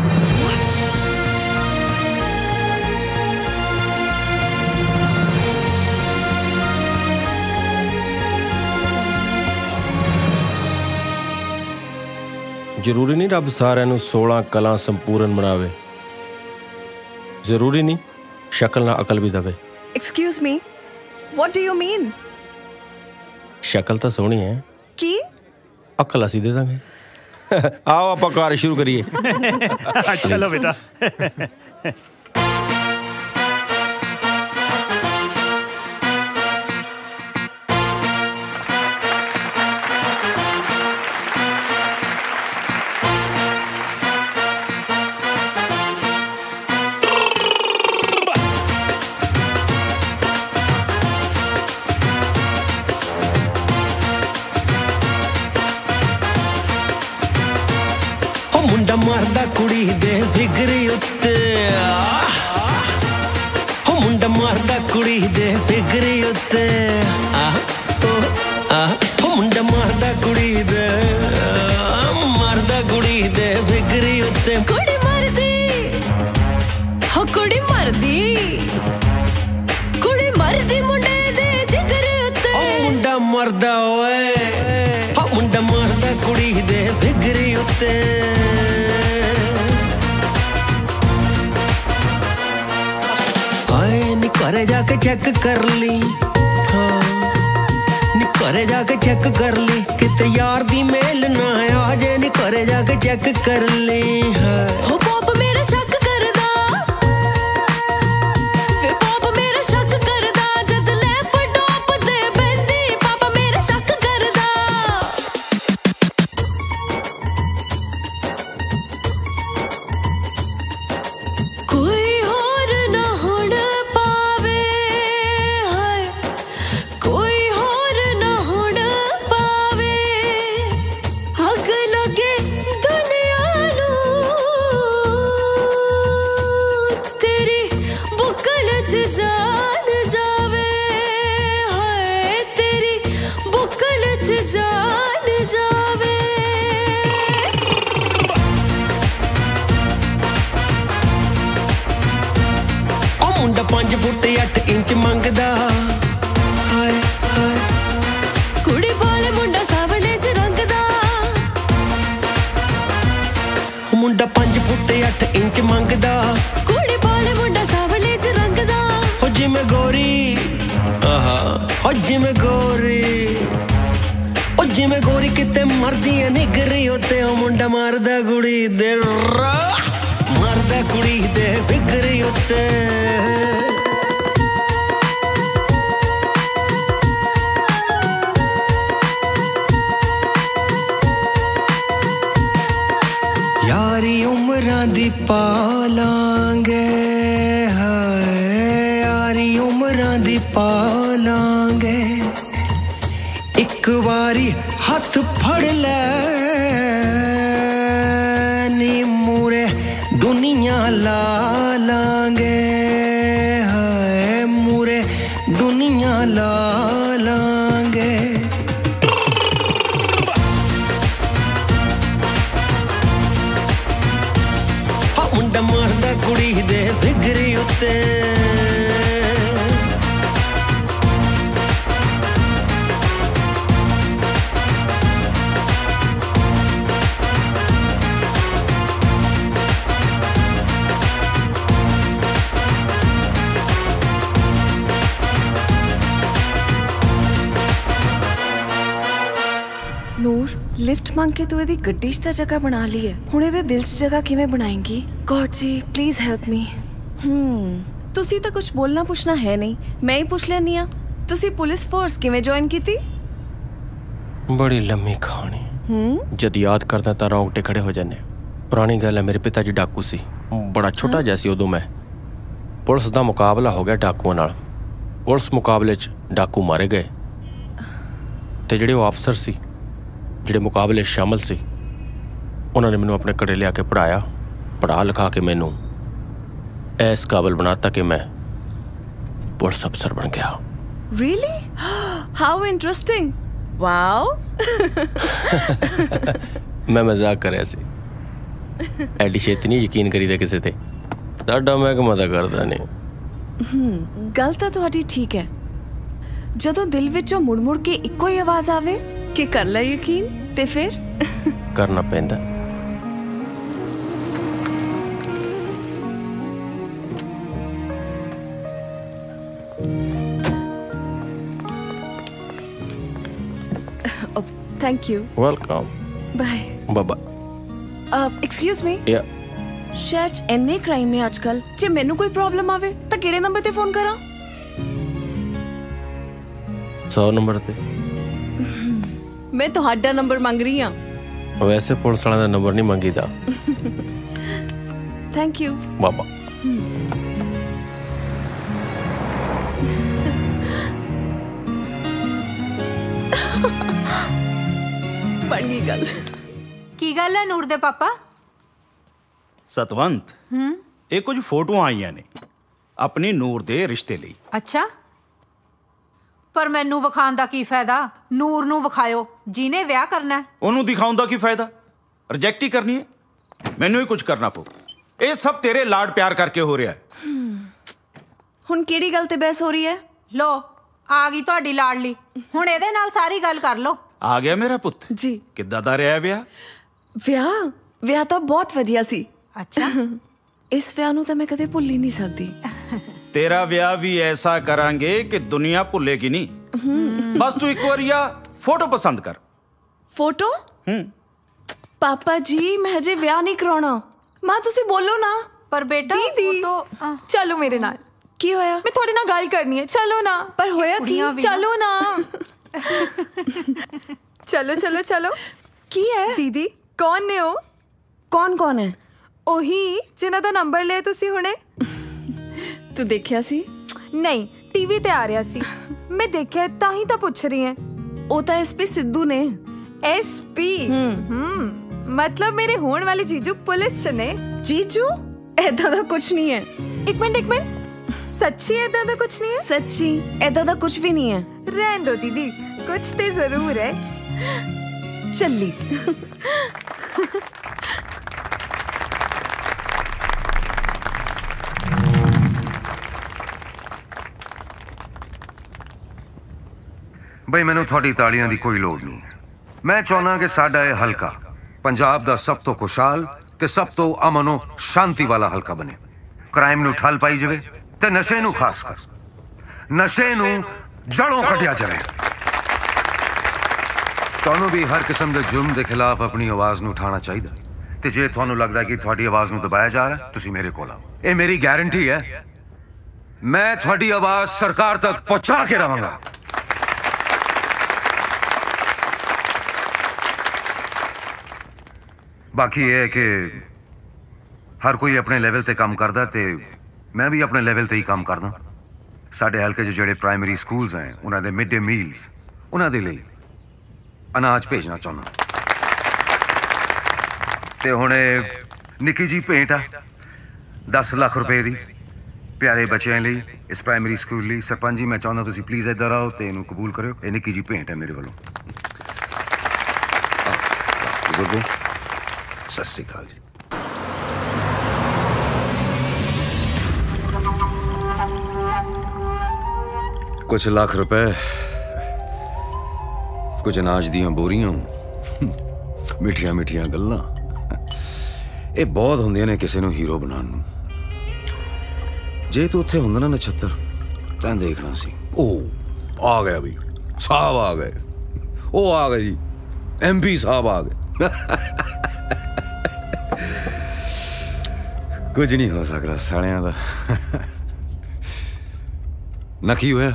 ਜ਼ਰੂਰੀ ਨਹੀਂ ਰੱਬ ਸਾਰਿਆਂ ਨੂੰ ਸੋਲਾਂ ਕਲਾਂ ਸੰਪੂਰਨ ਬਣਾਵੇ, ਜ਼ਰੂਰੀ ਨਹੀਂ ਸ਼ਕਲ ਨਾਲ ਅਕਲ ਵੀ ਦਵੇ। Excuse me, what do you mean? ਸ਼ਕਲ ਤਾਂ ਸੋਹਣੀ ਹੈ, ਕੀ ਅਕਲ ਅਸੀਂ ਦੇ ਦਾਂਗੇ। ਆਓ ਆਪਾਂ ਕਾਰ ਸ਼ੁਰੂ ਕਰੀਏ। ਚਲੋ ਬੇਟਾ। ਮੁੰਡਾ ਮਾਰਦਾ ਕੁੜੀ ਦੇ ਫਿਗਰੀ ਉੱਤੇ, ਹੋ ਮੁੰਡਾ ਮਾਰਦਾ ਕੁੜੀ ਦੇ ਫਿਗਰੀ ਉੱਤੇ, ਆਹ ਆਹ ਹੋ ਮੁੰਡਾ ਮਾਰਦਾ ਕੁੜੀ ਦੇ ਮਾਰਦਾ ਕੁੜੀ ਦੇ ਫਿਗਰੀ ਉੱਤੇ। ਕੁੜੀ ਮਰਦੀ ਹੋ ਕੁੜੀ ਮਰਦੀ ਕੁੜੀ ਮਰਦੀ ਮੁੰਡੇ ਦੇ ਜਿਗਰ ਉੱਤੇ। ਹੋ ਮੁੰਡਾ ਮਰਦਾ ਓਏ, ਹੋ ਮੁੰਡਾ ਮਾਰਦਾ ਕੁੜੀ ਦੇ ਫਿਗਰੀ ਉੱਤੇ। ਨੀ ਘਰੇ ਜਾ ਕੇ ਚੈੱਕ ਕਰ ਲਈ, ਹਾਂ ਨੀ ਘਰੇ ਜਾ ਕੇ ਚੈੱਕ ਕਰ ਲਈ, ਕਿਤੇ ਯਾਰ ਦੀ ਮੇਲ ਨਾ ਆ ਜੇ। ਨੀ ਘਰੇ ਜਾ ਕੇ ਚੈੱਕ ਕਰ ਲਈ। ਹੋ ਪਾਪ ਮੇਰਾ ਸ਼ੱਕ ਕਰਦਾ, ਫੇ ਪਾਪ ਮੇਰਾ ਸ਼ੱਕ ਕਰਦਾ, ਜਦ ਲੈਪ ਟੋਪ ਤੇ ਬੈੰਦੀ ਪਾਪਾ ਮੇਰਾ ਸ਼ੱਕ ਕਰਦਾ। ਕੋਈ ਹੋਰ ਨਾ ਹੁਣ ਪਾ च जान जावे हाय तेरी बुक्कड़ च जान जावे ओ मुंडा पांच फुट अठ इंच मंगदा हाय हाय कुड़ी वाले मुंडा सावले च रंगदा मुंडा पांच फुट अठ इंच मंगदा कुड़ी वाले मुंडा सावले च रंगदा ओ जिमें गोरी आहा ओ जिमें गोरी ओ जिमें गोरी किते मरदी है निगरी होते ओ मुंडा मारदा कुड़ी दे मारदा कुड़ी दे बिगरी होते यारी उमरां दी पालांगे हाय यारी उमरां दी पालांगे एक बारी हथ फड़ ले नी मूरे दुनिया ला लांगे हाय मूरे दुनिया ला लांगे मुंडा मारदा कुड़ी दे बिगरी उत्ते ਨੂਰ ਲਿਫਟ ਮੰਗ ਕੇ ਤੂੰ ਇਹਦੀ ਗੱਡੀ 'ਚ ਤਾਂ ਜਗ੍ਹਾ ਬਣਾ ਲਈ ਹੈ ਹੁਣ ਇਹਦੇ ਦਿਲ 'ਚ ਜਗ੍ਹਾ ਕਿਵੇਂ ਬਣਾਏਂਗੀ God ji please help me ਹਮ ਤੁਸੀਂ ਤਾਂ ਕੁਝ ਬੋਲਣਾ ਪੁੱਛਣਾ ਹੈ ਨਹੀਂ ਮੈਂ ਹੀ ਪੁੱਛ ਲੈਣੀ ਆ ਤੁਸੀਂ ਪੁਲਿਸ ਫੋਰਸ ਕਿਵੇਂ ਜੁਆਇਨ ਕੀਤੀ बड़ी लम्मी कहानी जद याद करदा तां रोंगटे खड़े हो जाने पुरानी गल है मेरे पिता जी डाकू सी बड़ा छोटा जिहा सी उदों मैं पुलिस दा मुकाबला हो गया डाकुआं नाल पुलिस मुकाबले च डाकू मारे गए ते जिहड़े वो अफसर सी जिहड़े मुकाबले शामिल सी उन्होंने मैनू अपने घरे लिया के पढ़ाया पढ़ा लिखा के मैनू इस काबिल बनाता कि मैं पुलिस अफसर बन गया रियली हाउ इंटरेस्टिंग वाओ मैं मजाक कर रहा सी एडी छेती नहीं यकीन करीदा किसी ते साडा महकमा तां करदा नहीं हम्म गल तां तुहाडी ठीक है जदों दिल विचों मुड़ मुड़ के इक्को ही आवाज आवे कि कर लै यकीन ते फिर करना पैंदा थैंक यू वेलकम बाय बाबा एक्सक्यूज मी या शहर च इन्ने क्राइम है आजकल जे मैनू कोई प्रॉब्लम आवे तां किहड़े नंबर ते फोन करा सौ नंबर ते मैं तुहाडा नंबर मांग रही हां वैसे पुलिस वाला दा नंबर नहीं मंगीदा थैंक यू बाबा बन गई गल की गल है ਨੂਰ ਦੇ ਪਾਪਾ ਸਤਵੰਤ ਹੂੰ ਇਹ ਕੁਝ ਫੋਟੋਆਂ ਆਈਆਂ ਨੇ ਆਪਣੀ ਨੂਰ ਦੇ ਰਿਸ਼ਤੇ ਲਈ ਅੱਛਾ ਪਰ ਮੈਨੂੰ ਵਿਖਾਉਣ ਦਾ ਕੀ ਫਾਇਦਾ ਨੂਰ ਨੂੰ ਵਿਖਾਇਓ ਜਿਹਨੇ ਵਿਆਹ ਕਰਨਾ ਉਹਨੂੰ ਦਿਖਾਉਣ ਦਾ ਕੀ ਫਾਇਦਾ ਰਿਜੈਕਟ ਹੀ ਕਰਨੀ ਹੈ ਮੈਨੂੰ ਹੀ ਕੁਝ ਕਰਨਾ ਪਊ ਇਹ ਸਭ ਤੇਰੇ ਲਾਡ ਪਿਆਰ ਕਰਕੇ ਹੋ ਰਿਹਾ ਹੈ ਹੁਣ ਕਿਹੜੀ ਗੱਲ ਤੇ ਬਹਿਸ ਹੋ ਰਹੀ ਹੈ ਲੋ ਆ ਗਈ ਤੁਹਾਡੀ ਲਾਡਲੀ ਹੁਣ ਇਹਦੇ ਨਾਲ ਸਾਰੀ ਗੱਲ ਕਰ ਲੋ ਆ ਗਿਆ ਮੇਰਾ ਪੁੱਤ ਜੀ ਕਿੱਦਾਂ ਦਾ ਰਿਹਾ ਵਿਆਹ ਵਿਆਹ ਵਿਆਹ ਤਾਂ ਬਹੁਤ ਵਧੀਆ ਸੀ ਅੱਛਾ ਇਸ ਵਿਆਹ ਨੂੰ ਤਾਂ ਮੈਂ ਕਦੇ ਭੁੱਲ ਹੀ ਨਹੀਂ ਸਕਦੀ ਤੇਰਾ ਵਿਆਹ ਵੀ ਐਸਾ ਕਰਾਂਗੇ ਕਿ ਦੁਨੀਆ ਭੁੱਲੇਗੀ ਨਹੀਂ ਬਸ ਤੂੰ ਇੱਕ ਵਾਰ ਯਾ ਫੋਟੋ ਪਸੰਦ ਕਰ ਫੋਟੋ ਹੂੰ ਪਾਪਾ ਜੀ ਮੈਂ ਹਜੇ ਵਿਆਹ ਨਹੀਂ ਕਰਾਉਣਾ ਮਾਂ ਤੁਸੀਂ ਬੋਲੋ ਨਾ ਪਰ ਬੇਟਾ ਫੋਟੋ ਚਲੋ ਮੇਰੇ ਨਾਲ ਕੀ ਹੋਇਆ ਮੈਂ ਤੁਹਾਡੇ ਨਾਲ ਗੱਲ ਕਰਨੀ ਹੈ ਚਲੋ ਨਾ ਪਰ ਹੋਇਆ ਕੀ ਚਲੋ ਨਾ ਚਲੋ ਚਲੋ ਚਲੋ ਕੀ ਹੈ ਦੀਦੀ ਕੌਣ ਨੇ ਉਹ ਕੌਣ ਕੌਣ ਹੈ ਉਹੀ ਜਿਨ੍ਹਾਂ ਦਾ ਨੰਬਰ ਲਿਆ ਤੁਸੀਂ ਹੁਣੇ ਤੂੰ ਦੇਖਿਆ ਸੀ ਨਹੀਂ ਟੀਵੀ ਤੇ ਆ ਰਿਹਾ ਸੀ ਮੈਂ ਦੇਖਿਆ ਤਾਂ ਹੀ ਤਾਂ ਪੁੱਛ ਰਹੀ ਹਾਂ ਉਹ ਤਾਂ ਐਸਪੀ ਸਿੱਧੂ ਨੇ ਐਸਪੀ ਹਮ ਮਤਲਬ ਮੇਰੇ ਹੋਣ ਵਾਲੇ ਜੀਜੂ ਪੁਲਿਸ ਚ ਨੇ ਜੀਜੂ ਐਦਾਂ ਦਾ ਕੁਝ ਨਹੀਂ ਹੈ ਇੱਕ ਮਿੰਟ ਇੱਕ ਮਿੰਟ सच्ची ऐदा दा कुछ नहीं है? सच्ची ऐदा दा कुछ भी नहीं है। रहने दो दीदी, कुछ तो जरूर है। चली ਬਈ ਮੈਨੂੰ ਤੁਹਾਡੀ ਤਾੜੀਆਂ ਦੀ ਕੋਈ ਲੋੜ ਨਹੀਂ ਹੈ। ਮੈਂ ਚਾਹੁੰਦਾ ਕਿ ਸਾਡਾ ਇਹ ਹਲਕਾ ਪੰਜਾਬ ਦਾ ਸਭ ਤੋਂ ਖੁਸ਼ਹਾਲ ਤੇ ਸਭ ਤੋਂ ਅਮਨੋ ਸ਼ਾਂਤੀ ਵਾਲਾ ਹਲਕਾ ਬਣੇ। ਕ੍ਰਾਈਮ ਨੂੰ ਠੱਲ ਪਾਈ ਜਾਵੇ ਤੇ ਨਸ਼ੇ ਨੂੰ ਖਾਸ ਕਰ ਨਸ਼ੇ ਨੂੰ ਜੜੋਂ ਕੱਢਿਆ ਜਾਵੇ। ਤੁਹਾਨੂੰ ਵੀ ਹਰ ਕਿਸਮ ਦੇ ਜੁਰਮ ਦੇ ਖਿਲਾਫ ਆਪਣੀ ਆਵਾਜ਼ ਨੂੰ ਉਠਾਉਣਾ ਚਾਹੀਦਾ ਤੇ ਜੇ ਤੁਹਾਨੂੰ ਲੱਗਦਾ ਕਿ ਤੁਹਾਡੀ ਆਵਾਜ਼ ਨੂੰ ਦਬਾਇਆ ਜਾ ਰਿਹਾ ਤੁਸੀਂ ਮੇਰੇ ਕੋਲ ਆਓ। ਇਹ ਮੇਰੀ ਗਾਰੰਟੀ ਹੈ, ਮੈਂ ਤੁਹਾਡੀ ਆਵਾਜ਼ ਸਰਕਾਰ ਤੱਕ ਪਹੁੰਚਾ ਕੇ ਰਵਾਂਗਾ। बाकी ये है कि हर कोई अपने लेवल ते काम करदा ते मैं भी अपने लेवल ते ही काम करदा। साडे हल्के च जेड़े प्राइमरी स्कूल्स हैं उन्हां दे मिड डे मील्स उन्हां दे लई अनाज भेजना चाहुंदा ते हुण निक्की जी भेंट आ दस लाख रुपए दी प्यारे बच्चों लई इस प्राइमरी स्कूल लई। सरपंच जी मैं चाहुंदा तुसीं प्लीज़ इधर आओ ते इहनूं कबूल करियो। ये निक्की जी भेंट है मेरे वालों। बुजुर्गों सत श्री अकाल जी। कुछ लाख रुपए कुछ अनाज दियां बोरियां मिठिया मिठिया गल्लां ये बहुत होंदियां ने किसी नूं हीरो बनाउण नूं। जे तू उत्थे हुंदा ना नछत्तर तैं देखना सी। ओ आ गया भी साहब आ गए, ओ आ गए जी एम पी साहब आ गए। कुछ नहीं हो सकता सालियां दा। नकी होया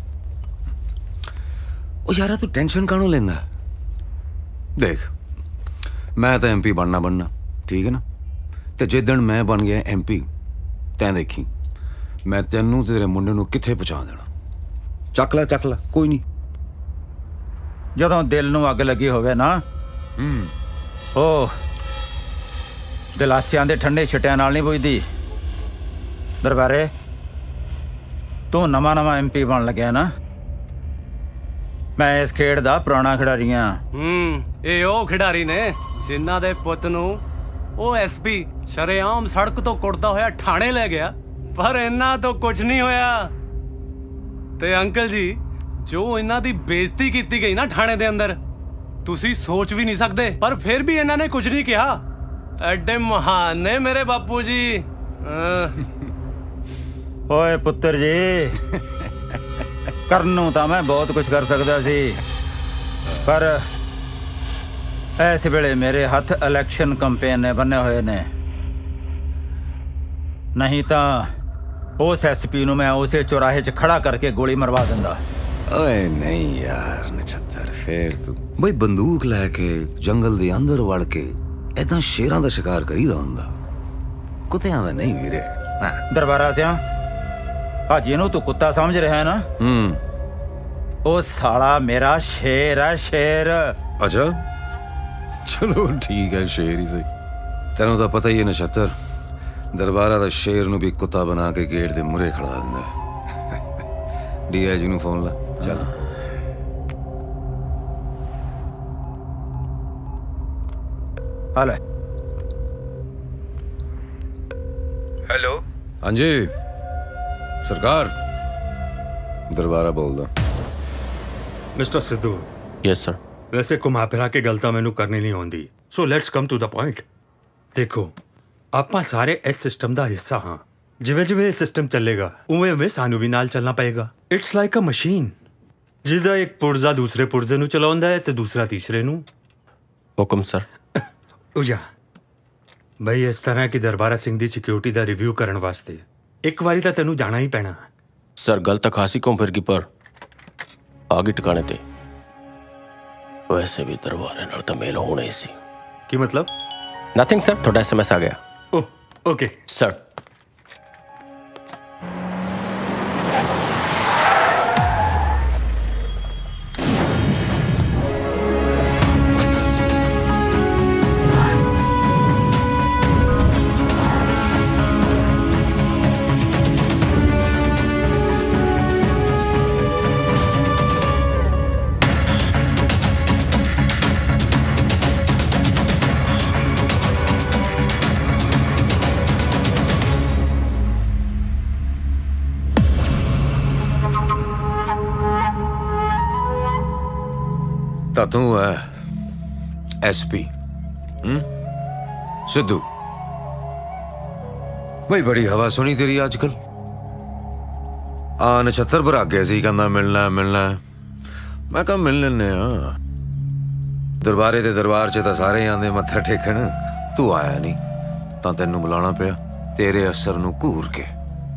ओ यारा तू टेंशन कानों लेंदा। देख मैं तो एम पी बनना बनना ठीक है ना ते जिदन मैं बन गया एम पी तैं देखी मैं तेनू तेरे मुंडे नू कित्थे पहुंचा देना। चक ला चक ला कोई नहीं। जदों दिल नू अग लगी होवे ना ओ दिलासियां दे ठंडे छिट्टियां नाल नहीं बुझदी। दरबारे तू नवा नवा एम पी बन लग्या ना, मैं इस खेड दा पुराना खिडारी हां। हम्म ये ओ खिडारी ने जिन्ना दे पुੱਤ ਨੂੰ ਉਹ ਐਸਪੀ ਸ਼ਰੇਆਮ ਸੜਕ ਤੋਂ ਕੁੱਟਦਾ ਹੋਇਆ ਠਾਣੇ ਲੈ ਗਿਆ ਪਰ ਇਹਨਾਂ ਤੋਂ ਕੁਝ ਨਹੀਂ ਹੋਇਆ। ਤੇ ਅੰਕਲ ਜੀ ਜੋ ਇਹਨਾਂ ਦੀ ਬੇਇੱਜ਼ਤੀ ਕੀਤੀ ਗਈ ਨਾ ਠਾਣੇ ਦੇ ਅੰਦਰ ਤੁਸੀਂ ਸੋਚ ਵੀ ਨਹੀਂ ਸਕਦੇ ਪਰ ਫਿਰ ਵੀ ਇਹਨਾਂ ਨੇ ਕੁਝ ਨਹੀਂ ਕਿਹਾ। ਐਡੇ ਮਹਾਨ ਨੇ ਮੇਰੇ ਬਾਪੂ ਜੀ। ਓਏ ਪੁੱਤਰ ਜੀ ਕਰਨ ਨੂੰ ਤਾਂ ਮੈਂ ਬਹੁਤ ਕੁਝ ਕਰ ਸਕਦਾ ਸੀ ਪਰ ਇਸ ਵੇਲੇ ਮੇਰੇ ਹੱਥ ਇਲੈਕਸ਼ਨ ਕੈਂਪੇਨ ਨੇ ਬੰਨੇ ਹੋਏ ਨੇ। ਨਹੀਂ ਤਾਂ ਉਸ ਐਸਪੀ ਨੂੰ ਮੈਂ ਉਸੇ ਚੌਰਾਹੇ 'ਚ ਖੜਾ ਕਰਕੇ ਗੋਲੀ ਮਰਵਾ ਦਿੰਦਾ। ਓਏ ਨਹੀਂ ਯਾਰ ਨਛੱਤਰ ਫੇਰ ਤੂੰ ਬਈ ਬੰਦੂਕ ਲੈ ਕੇ ਜੰਗਲ ਦੇ ਅੰਦਰ ਵੜ ਕੇ ਏਦਾਂ ਸ਼ੇਰਾਂ ਦਾ ਸ਼ਿਕਾਰ ਕਰੀਦਾ ਹੁੰਦਾ ਕੁੱਤਿਆਂ ਦਾ ਨਹੀਂ ਵੀਰੇ। ਦਰਬਾਰਾ ਸਿਆਂ ਅੱਜ ਇਹਨੂੰ ਤੂੰ ਕੁੱਤਾ ਸਮਝ ਰਿਹਾ ਹੈ ਨਾ। ਹੂੰ ਉਹ ਸਾਲਾ ਮੇਰਾ ਸ਼ੇਰ ਹੈ ਸ਼ੇਰ। ਅੱਛਾ ਚਲੋ ਠੀਕ ਹੈ ਸ਼ੇਰ ਹੀ ਸਹੀ। ਤੈਨੂੰ ਤਾਂ ਪਤਾ ਹੀ ਹੈ ਨਛੱਤਰ ਦਰਬਾਰਾ ਦਾ ਸ਼ੇਰ ਨੂੰ ਵੀ ਕੁੱਤਾ ਬਣਾ ਕੇ ਗੇਟ ਦੇ ਮੂਹਰੇ ਖੜਾ ਦਿੰਦਾ। ਡੀ ਆਈ ਜੀ ਨੂੰ ਫੋਨ ਲਾ ਚੱਲ। ਹਾਲੇ हेलो हाँ जी सरकार दरबारा बोलदा। Mister Sidhu yes sir. वैसे घुमा फिरा के गलता मैनू करनी नहीं आउंदी so let's come to the point. देखो ਆਪਾਂ ਸਾਰੇ ਇਸ ਸਿਸਟਮ ਦਾ ਹਿੱਸਾ ਹਾਂ। ਜਿਵੇਂ ਜਿਵੇਂ ਇਹ ਸਿਸਟਮ ਚੱਲੇਗਾ ਉਵੇਂ ਉਵੇਂ ਸਾਨੂੰ ਵੀ ਨਾਲ ਚੱਲਣਾ ਪਏਗਾ। ਇਟਸ ਲਾਈਕ ਅ ਮਸ਼ੀਨ ਜਿਹਦਾ ਇੱਕ ਪੁਰਜ਼ਾ ਦੂਸਰੇ ਪੁਰਜ਼ੇ ਨੂੰ ਚਲਾਉਂਦਾ ਹੈ ਤੇ ਦੂਸਰਾ ਤੀਸਰੇ ਨੂੰ। ਹੁਕਮ ਸਰ। ਉਜਾ ਬਈ ਇਸ ਤਰ੍ਹਾਂ ਕਿ ਦਰਬਾਰਾ ਸਿੰਘ ਦੀ ਸਿਕਿਉਰਿਟੀ ਦਾ ਰਿਵਿਊ ਕਰਨ ਵਾਸਤੇ ਇੱਕ ਵਾਰੀ ਤਾਂ ਤੈਨੂੰ ਜਾਣਾ ਹੀ ਪੈਣਾ। सर गल तो खासी घूम फिर गई पर आ गई ठिकाने ते। वैसे भी दरबारे नाल तां मेल होना ही सी। की मतलब? नथिंग सर, थोड़ा एसएमएस आ गया। Oh okay sir. तू है एसपी सिद्धू। भाई बड़ी हवा सुनी तेरी आजकल। आ नछत्तर पर आगे सी कहना मिलना है मिलना है। मैं कहा मिल लेने हाँ। दरबारे दे दरबार च तां सारे आंदे मत्था टेकण, तू आया नहीं तां तैनू बुलाना पिया तेरे असर नू घूर के।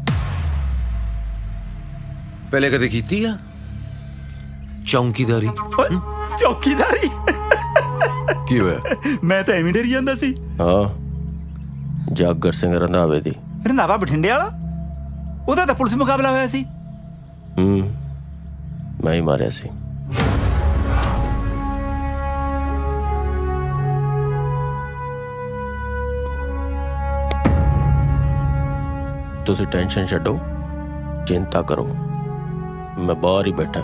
पहले कदे कीती आ चौकीदारी? चौकीदारी की होया? मैं तो एवें डरी जांदा सी। हाँ जागर सिंह रंधावे दी। रंधावा बठिंडे वाला? ਉਹਦਾ ਤਾਂ ਪੁਲਿਸ ਮੁਕਾਬਲਾ ਹੋਇਆ ਸੀ। ਹੂੰ ਮੈਂ ਹੀ ਮਾਰਿਆ ਸੀ। ਤੁਸੀਂ ਟੈਨਸ਼ਨ ਛੱਡੋ, ਚਿੰਤਾ ਕਰੋ, ਮੈਂ ਬਾਹਰ ਹੀ ਬੈਠਾ।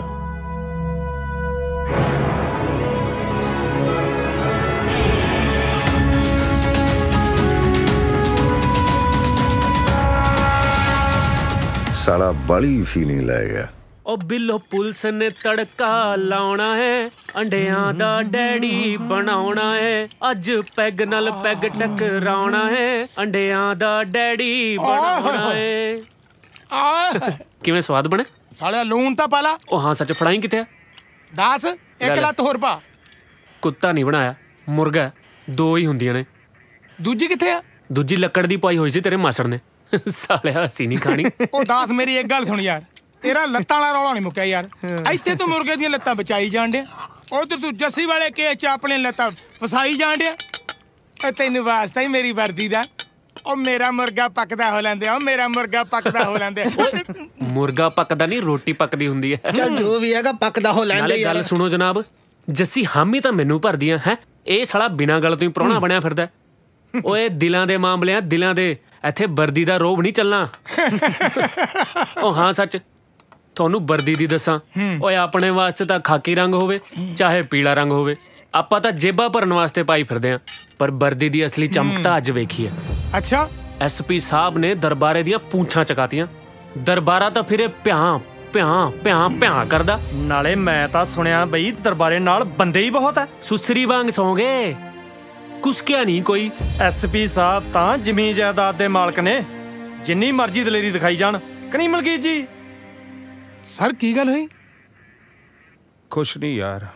साला बड़ी फीलिंग लै गया। ओ बिल्लो पुलिस ने तड़का लाउणा है, अंडियां दा डैडी बनाउणा है, अज पैग नाल पैग टकराउणा है, अंडियां दा डैडी बनाउणा है। किवें स्वाद बने? साला लून तां पाला। ओ हां सच फड़ाई किथे? दस एक लत्त होर पा। कुत्ता नहीं बनाया, मुर्गा दो ही हुंदियां ने। दूजी किथे आ? दूजी लक्कड़ दी पाई होई सी तेरे मासड़ ने। साले हसी नहीं खानी। ओ दास मेरी एक गल सुन यार, तेरा लत्तां वाला रौला नहीं मुक्या यार। ਇੱਥੇ ਤੂੰ ਮੁਰਗੇ ਦੀਆਂ ਲੱਤਾਂ ਬਚਾਈ ਜਾਣ ਡਿਆ, ਉਧਰ ਤੂੰ ਜੱਸੀ ਵਾਲੇ ਕੇਸ 'ਚ ਆਪਣੇ ਲੱਤਾਂ ਫਸਾਈ ਜਾਣ ਡਿਆ। ਤੇ ਤੈਨੂੰ ਵਾਸਤਾ ਹੀ ਮੇਰੀ ਵਰਦੀ ਦਾ। ਉਹ ਮੇਰਾ ਮੁਰਗਾ ਪੱਕਦਾ ਹੋ ਲੈਂਦੇ, ਉਹ ਮੇਰਾ ਮੁਰਗਾ ਪੱਕਦਾ ਹੋ ਲੈਂਦੇ। ਮੁਰਗਾ ਪੱਕਦਾ ਨਹੀਂ, ਰੋਟੀ ਪੱਕਦੀ ਹੁੰਦੀ ਹੈ। ਚੱਲ ਜੋ ਵੀ ਹੈਗਾ ਪੱਕਦਾ ਹੋ ਲੈਂਦੇ। ਨਾਲੇ ਗੱਲ ਸੁਣੋ ਜਨਾਬ, ਜੱਸੀ ਹਾਮੀ ਤਾਂ ਮੈਨੂੰ ਭਰਦੀਆਂ ਹੈ, ਇਹ ਸਾਲਾ ਬਿਨਾਂ ਗੱਲ ਤੋਂ ਹੀ ਪ੍ਰਾਹੁਣਾ ਬਣਿਆ ਫਿਰਦਾ। ਓਏ ਦਿਲਾਂ ਦੇ ਮਾਮਲਿਆਂ ਦਿਲਾਂ ਦੇ, ਇੱਥੇ ਵਰਦੀ ਦਾ ਰੋਬ ਨਹੀਂ ਚੱਲਣਾ। ਉਹ ਹਾਂ ਸੱਚ ਤੁਹਾਨੂੰ ਵਰਦੀ ਦੀ ਦੱਸਾਂ, ਓਏ ਆਪਣੇ ਵਾਸਤੇ ਤਾਂ ਖਾਕੀ ਰੰਗ ਹੋਵੇ ਚਾਹੇ ਪੀਲਾ ਰੰਗ ਹੋਵੇ, ਆਪਾਂ ਤਾਂ ਜੇਬਾਂ ਭਰਨ ਵਾਸਤੇ ਪਾਈ ਫਿਰਦੇ ਆਂ, ਪਰ ਵਰਦੀ ਦੀ ਅਸਲੀ ਚਮਕ ਤਾਂ ਅੱਜ ਵੇਖੀ ਹੈ। ਅੱਛਾ ਐਸਪੀ ਸਾਹਿਬ ਨੇ ਦਰਬਾਰੇ ਦੀਆਂ ਪੂੰਛਾਂ ਚਕਾਤੀਆਂ। ਦਰਬਾਰਾ ਤਾਂ ਫਿਰੇ ਭਿਆਂ ਭਿਆਂ ਭਿਆਂ ਭਿਆਂ ਕਰਦਾ। ਨਾਲੇ ਮੈਂ ਤਾਂ ਸੁਣਿਆ ਬਈ ਦਰਬਾਰੇ ਨਾਲ ਬੰਦੇ ਹੀ ਬਹੁਤ ਐ। ਸੁਸਰੀ ਵਾਂਗ ਸੌਂਗੇ, ਕੁਸਕਿਆ ਨਹੀਂ ਕੋਈ। ਐਸਪੀ ਸਾਹਿਬ ਤਾਂ ਜ਼ਮੀਨ ਜਾਇਦਾਦ ਦੇ ਮਾਲਕ ਨੇ, ਜਿੰਨੀ ਮਰਜ਼ੀ ਦਲੇਰੀ ਦਿਖਾਈ ਜਾਣ। ਕਣੀ ਮਲਕੀਤ ਜੀ ਸਰ ਕੀ ਗੱਲ ਹੋਈ? ਕੁਛ ਨਹੀਂ ਯਾਰ,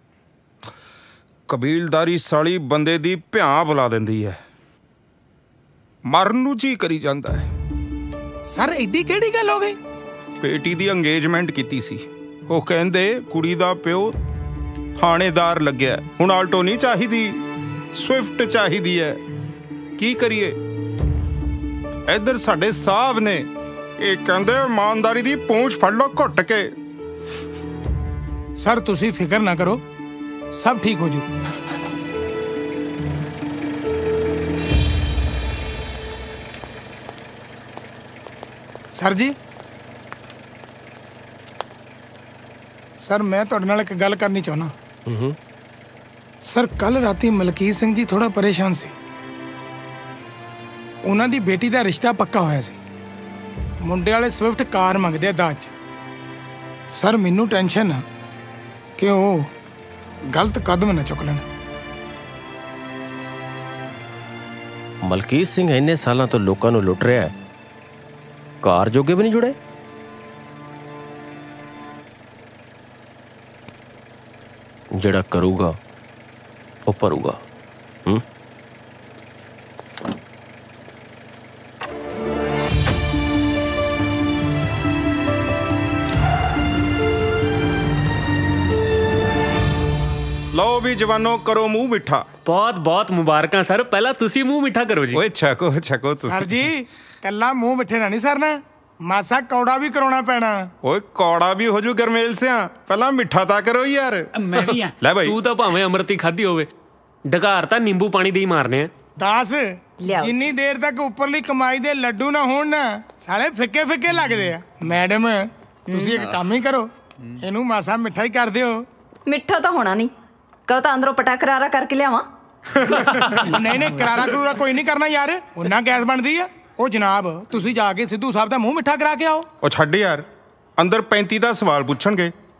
ਕਬੀਲਦਾਰੀ ਸਾਲੀ ਬੰਦੇ ਦੀ ਭਿਆਂ ਬੁਲਾ ਦਿੰਦੀ ਹੈ, ਮਰਨ ਨੂੰ ਜੀ ਕਰੀ ਜਾਂਦਾ ਹੈ। ਸਰ ਐਡੀ ਕਿਹੜੀ ਗੱਲ ਹੋ ਗਈ? ਬੇਟੀ ਦੀ ਅੰਗੇਜਮੈਂਟ ਕੀਤੀ ਸੀ, ਉਹ ਕਹਿੰਦੇ ਕੁੜੀ ਦਾ ਪਿਓ ਥਾਣੇਦਾਰ ਲੱਗਿਆ, ਹੁਣ ਆਲਟੋ ਨਹੀਂ ਚਾਹੀਦੀ, ਸਵਿਫਟ ਚਾਹੀਦੀ ਹੈ। ਕੀ ਕਰੀਏ? ਇੱਧਰ ਸਾਡੇ ਸਾਹਿਬ ਨੇ ਇਹ ਕਹਿੰਦੇ ਇਮਾਨਦਾਰੀ ਦੀ ਪੂੰਛ ਫੜ ਲਓ ਘੁੱਟ ਕੇ। ਸਰ ਤੁਸੀਂ ਫਿਕਰ ਨਾ ਕਰੋ, ਸਭ ਠੀਕ ਹੋ ਜੂ। ਸਰ ਜੀ, ਸਰ ਮੈਂ ਤੁਹਾਡੇ ਨਾਲ ਇੱਕ ਗੱਲ ਕਰਨੀ ਚਾਹੁੰਦਾ। ਹੂੰ ਸਰ ਕੱਲ ਰਾਤੀ ਮਲਕੀਤ ਸਿੰਘ ਜੀ ਥੋੜਾ ਪਰੇਸ਼ਾਨ ਸੀ। ਉਹਨਾਂ ਦੀ ਬੇਟੀ ਦਾ ਰਿਸ਼ਤਾ ਪੱਕਾ ਹੋਇਆ ਸੀ, ਮੁੰਡੇ ਵਾਲੇ ਸਵਿਫਟ ਕਾਰ ਮੰਗਦੇ ਆ ਦਾਜ 'ਚ। ਸਰ ਮੈਨੂੰ ਟੈਨਸ਼ਨ ਆ ਕਿ ਉਹ ਗਲਤ ਕਦਮ ਨਾ ਚੁੱਕ ਲੈਣ। ਮਲਕੀਤ ਸਿੰਘ ਇੰਨੇ ਸਾਲਾਂ ਤੋਂ ਲੋਕਾਂ ਨੂੰ ਲੁੱਟ ਰਿਹਾ ਹੈ, ਕਾਰ ਜੋਗੇ ਵੀ ਨਹੀਂ ਜੁੜੇ। ਜਿਹੜਾ ਕਰੂਗਾ ਉਹ ਭਰੂਗਾ। ਹੂੰ ਲਓ ਵੀ ਜਵਾਨੋ, ਕਰੋ ਮੂੰਹ ਮਿੱਠਾ। ਬਹੁਤ ਬਹੁਤ ਮੁਬਾਰਕਾਂ ਸਰ, ਪਹਿਲਾਂ ਤੁਸੀਂ ਮੂੰਹ ਮਿੱਠਾ ਕਰੋ ਜੀ। ਓਏ ਛਕੋ ਛਕੋ ਤੁਸੀਂ। ਸਰ ਜੀ ਕੱਲਾ ਮੂੰਹ ਮਿੱਠੇ ਨਾਲ ਨਹੀਂ ਸਰਨਾ, ਮਾਸਾ ਕੌੜਾ ਵੀ ਕਰਾਉਣਾ ਪੈਣਾ। ਓਏ ਕੌੜਾ ਵੀ ਹੋ ਜੂ ਗਰਮੇਲ ਸਿਆ, ਪਹਿਲਾਂ ਮਿੱਠਾ ਤਾਂ ਕਰੋ ਯਾਰ। ਮੈਂ ਵੀ ਆ। ਲੈ ਬਾਈ, ਤੂੰ ਤਾਂ ਭਾਵੇਂ ਅੰਮ੍ਰਿਤੀ ਖਾਧੀ ਹੋਵੇ, ਡਕਾਰ ਤਾਂ ਨਿੰਬੂ ਪਾਣੀ ਦੇ ਹੀ ਮਾਰਨੇ ਆ। ਦਾਸ ਜਿੰਨੀ ਦੇਰ ਤੱਕ ਉੱਪਰਲੀ ਕਮਾਈ ਦੇ ਲੱਡੂ ਨਾ ਹੋਣ ਨਾ, ਸਾਲੇ ਫਿੱਕੇ ਫਿੱਕੇ ਲੱਗਦੇ ਆ। ਮੈਡਮ ਤੁਸੀਂ ਇੱਕ ਕੰਮ ਹੀ ਕਰੋ, ਇਹਨੂੰ ਮਾਸਾ ਮਿੱਠਾ ਹੀ ਕਰ ਦਿਓ। ਮਿੱਠਾ ਤਾਂ ਹੋਣਾ ਨਹੀਂ, ਕਹੋ ਤਾਂ ਅੰਦਰੋਂ ਪਟਾ ਕਰਾਰਾ ਕਰਕੇ ਲਿਆਵਾਂ। ਨਹੀਂ ਨਹੀਂ ਕਰਾਰਾ ਕਰੂਰਾ ਕੋਈ ਨਹੀਂ ਕਰਨਾ ਯਾਰ, ਉਹਨਾਂ ਗੈਸ ਬਣਦੀ ਆ। ਉਹ ਜਨਾਬ ਤੁਸੀਂ ਜਾ ਕੇ ਸਿੱਧੂ ਸਾਹਿਬ ਦਾ ਮੂੰਹ ਮਿੱਠਾ ਕਰਾ ਕੇ ਆਓ। ਉਹ ਛੱਡ ਯਾਰ, ਅੰਦਰ ਪੈਂਤੀ ਦਾ ਸਵਾਲ ਪੁੱਛਣਗੇ,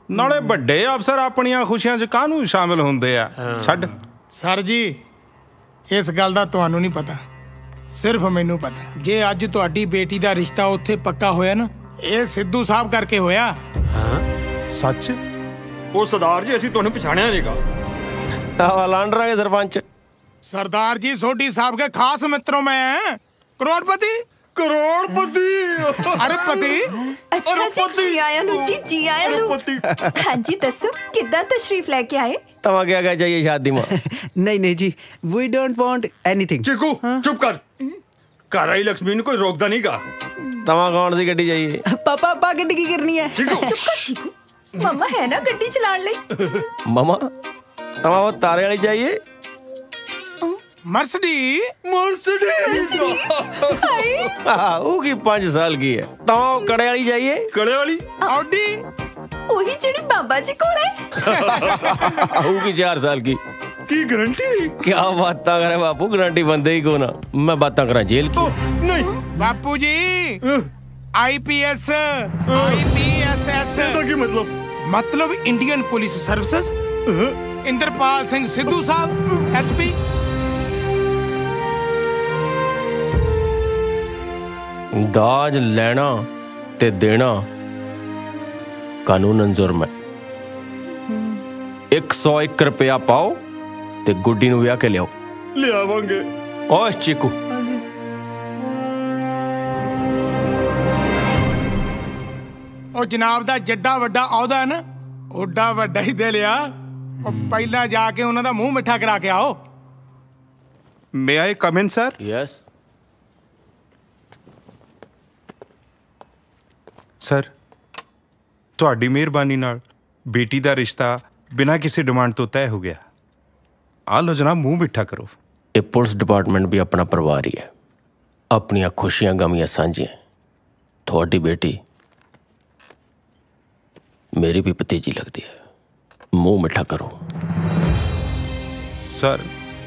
ਨਾਲੇ ਵੱਡੇ ਅਫਸਰ ਆਪਣੀਆਂ ਖੁਸ਼ੀਆਂ 'ਚ ਕਾਹਨੂੰ ਸ਼ਾਮਿਲ ਹੁੰਦੇ ਆ ਛੱਡ। ਸਰ ਜੀ ਇਸ ਗੱਲ ਦਾ ਤੁਹਾਨੂੰ ਨਹੀਂ ਪਤਾ, ਸਿਰਫ ਮੈਨੂੰ ਪਤਾ। ਜੇ ਅੱਜ ਤੁਹਾਡੀ ਬੇਟੀ ਦਾ ਰਿਸ਼ਤਾ ਉੱਥੇ ਪੱਕਾ ਹੋਇਆ ਨਾ, ਇਹ ਸਿੱਧੂ ਸਾਹਿਬ ਕਰਕੇ ਹੋਇਆ। ਹਾਂ ਸੱਚ? ਉਹ ਸਰਦਾਰ ਜੀ ਅਸੀਂ ਤੁਹਾਨੂੰ ਪਛਾਣਿਆ ਨਹੀਂਗਾ। ਆਹ ਲਾਂਡਰਾ ਕੇ ਸਰਪੰਚ। सरदार जी सोडी साहब के खास मित्रों में हैं। करोड़पति करोड़पति अरे पति अच्छा जी जी आया नु जी जी आया नु। हाँ जी दसो कितना तशरीफ लेके आए? तमा क्या क्या चाहिए शादी में? नहीं नहीं जी, we don't want anything. Chiku चुप कर, घर आई लक्ष्मी ने कोई रोकदा नहीं गा। तमा कौन सी गड्डी चाहिए? पापा पापा गड्डी की करनी है। चुप कर चीकू, मम्मा है ना गड्डी चलाने ले। मम्मा तमा वो तारे वाली चाहिए? मर्सिडी मर्सिडीज हाँ वो की पाँच साल की है। तमा वो कड़े वाली चाहिए? कड़े वाली ऑडी वही जड़ी बाबा जी को है। वो की चार साल की की गारंटी? क्या बात करे बापू, गारंटी बंदे ही को ना, मैं बातें करा जेल की। नहीं बापू जी आईपीएस आईपीएसएस की मतलब मतलब Indian police services. Inderpal Singh Sidhu साहब एसपी। दाज लेना ते देना कानूनन जुर्म है। एक सौ एक रुपया पाओ ते गुड्डी नूं विआह के लियाओ। लियावांगे। ओए चीकू और जनाब दा जड्डा वड्डा औदा है ना, ओडा वड्डा ही दे लिया। और पहला जाके उन्हां दा मुंह मिठा करा के आओ। May I come in sir? Yes sir ਤੁਹਾਡੀ ਮਿਹਰਬਾਨੀ ਨਾਲ ਬੇਟੀ ਦਾ ਰਿਸ਼ਤਾ ਬਿਨਾਂ ਕਿਸੇ ਡਿਮਾਂਡ ਤੋਂ ਤੈਅ ਹੋ ਗਿਆ। ਆ ਲੋ ਜਨਾਬ ਮੂੰਹ ਮਿੱਠਾ ਕਰੋ। ਇਹ ਪੁਲਿਸ ਡਿਪਾਰਟਮੈਂਟ ਵੀ ਆਪਣਾ ਪਰਿਵਾਰ ਹੀ ਹੈ, ਆਪਣੀਆਂ ਖੁਸ਼ੀਆਂ ਗਮੀਆਂ ਸਾਂਝੀਆਂ। ਤੁਹਾਡੀ ਬੇਟੀ ਮੇਰੀ ਵੀ ਭਤੀਜੀ ਲੱਗਦੀ ਹੈ, ਮੂੰਹ ਮਿੱਠਾ ਕਰੋ। ਸਰ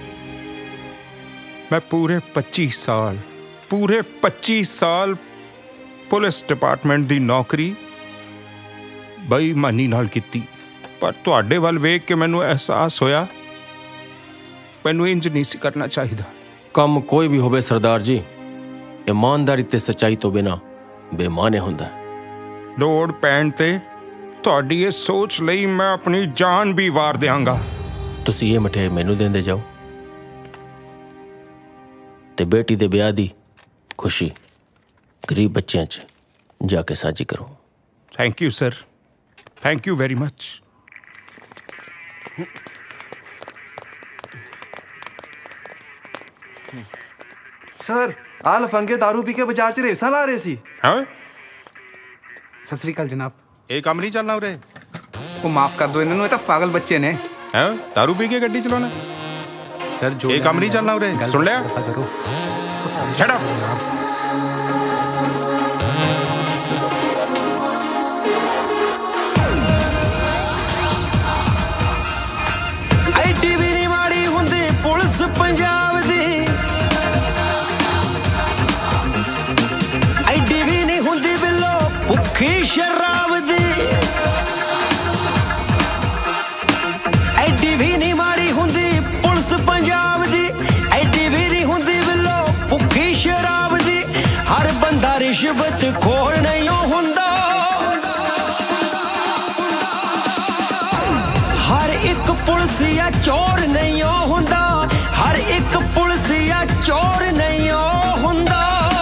ਮੈਂ ਪੂਰੇ ਪੱਚੀ ਸਾਲ ਪੂਰੇ ਪੱਚੀ ਸਾਲ ਪੁਲਿਸ ਡਿਪਾਰਟਮੈਂਟ ਦੀ ਨੌਕਰੀ ਬੇਈਮਾਨੀ ਨਾਲ ਕੀਤੀ, ਪਰ ਤੁਹਾਡੇ ਵੱਲ ਵੇਖ ਕੇ ਮੈਨੂੰ ਅਹਿਸਾਸ ਹੋਇਆ ਮੈਨੂੰ ਇੰਜ ਨਹੀਂ ਸੀ ਕਰਨਾ ਚਾਹੀਦਾ। ਕੰਮ ਕੋਈ ਵੀ ਹੋਵੇ ਸਰਦਾਰ ਜੀ, ਇਮਾਨਦਾਰੀ ਤੇ ਸੱਚਾਈ ਤੋਂ ਬਿਨਾ ਬੇਈਮਾਨ ਹੁੰਦਾ। ਲੋੜ ਪੈਣ ਤੇ ਤੁਹਾਡੀ ਇਹ ਸੋਚ ਲਈ ਮੈਂ ਆਪਣੀ ਜਾਨ ਵੀ ਵਾਰ ਦਿਆਂਗਾ। ਤੁਸੀਂ ਇਹ ਮਠਿਆਈ ਮੈਨੂੰ ਦਿੰਦੇ ਜਾਓ ਤੇ ਬੇਟੀ ਦੇ ਵਿਆਹ ਦੀ ਖੁਸ਼ੀ गरीब बच्चों च जाके साझी करो। Thank you sir, thank you very much. Sir आ लफंगे दारू पी के बाजार च रेसा ला रहे सी। हाँ सत श्री अकाल जनाब। ये काम नहीं चलना उरे। वो माफ कर दो इन्होंने, तो पागल बच्चे ने। हैं दारू पी के गड्डी चलाना सर? जो ये काम नहीं चलना उरे, सुन लिया? करो शट अप। पंजाब दी एडी भी नहीं हुंदी बिलो भुखी शराब दी, एडी भी नहीं माड़ी हुंदी पुलिस पंजाब दी, एडी भी नहीं हुंदी बिलो भुखी शराब दी। हर बंदा रिश्वत खोर नहीं हुंदा, हर एक पुलिस या चोर नहीं हुंदा, हर एक पुलिस या चोर नहीं हुंदा।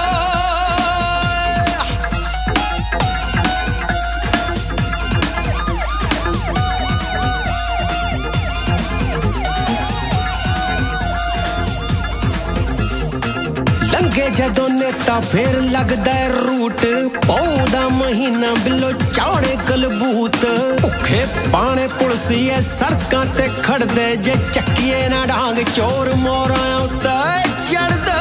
लंघे जदों नेता फिर लगदा रूट, पौधा महीना बिलो चाड़े कलबूत। भुखे पाने पुलिसिए सड़कां ते खड़दे, जे चक्किए ना डांग चोर मोरां उत्ते चढ़दे।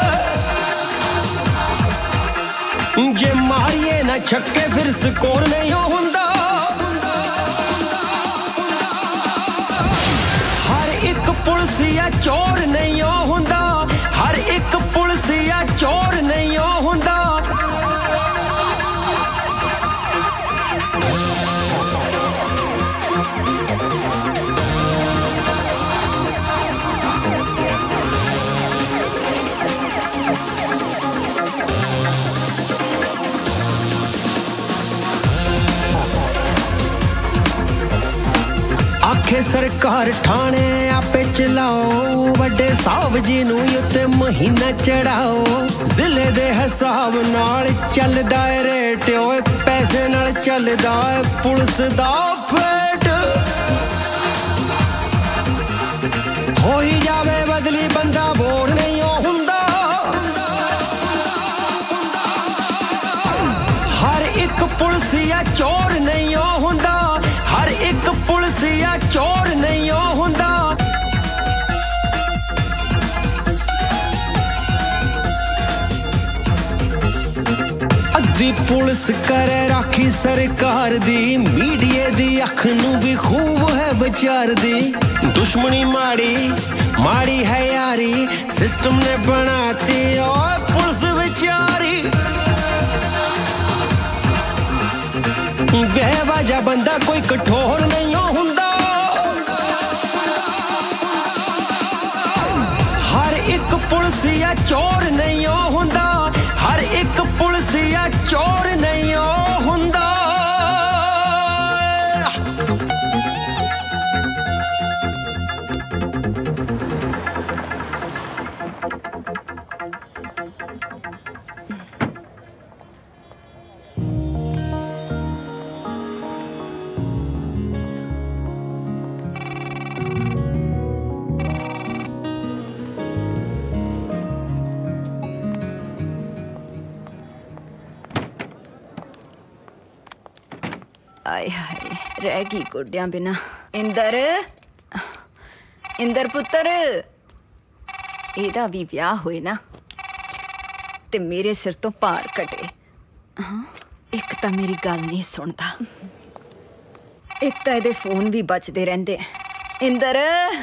जे मारिए ना छक्के फिर स्कोर नहीं हुंदा। हर एक पुलिसिया चोर नहीं हुंदा, हर एक पुलिसिया चोर नहीं हुंदा। सरकार ठाणे आपे चलाओ वड्डे साहब जी नूं उत्ते महीना चढ़ाओ जिले दे हिसाब नाल चलदा है रेट ओए पैसे नाल चलदा है पुलिस दा फेट हो ही जावे बदली बंदा बोर नहीं हुंदा हर एक पुलिसिया चोर नहीं हुंदा हर एक पुलिसिया चोर नहीं हुंदा अद्धी पुलिस करे राखी सरकार दी मीडिया दी अख नूं भी खूब है विचार दी दुश्मनी माड़ी माड़ी है यारी सिस्टम ने बनाती और पुलिस विचारी बेवजह बंदा कोई कठोर नहीं हुंदा हर एक पुलिसिया चोर नहीं हुंदा हर एक पुलिसिया चोर नहीं हुंदा आय हाय रह गई गोड्या बिना इंदर इंदर पुत्तर एदा भी विआह होए ना ते मेरे सिर तो भार कटे एक तां मेरी गल नहीं सुनता एक तां एदे फोन भी बजदे रहिंदे इंदर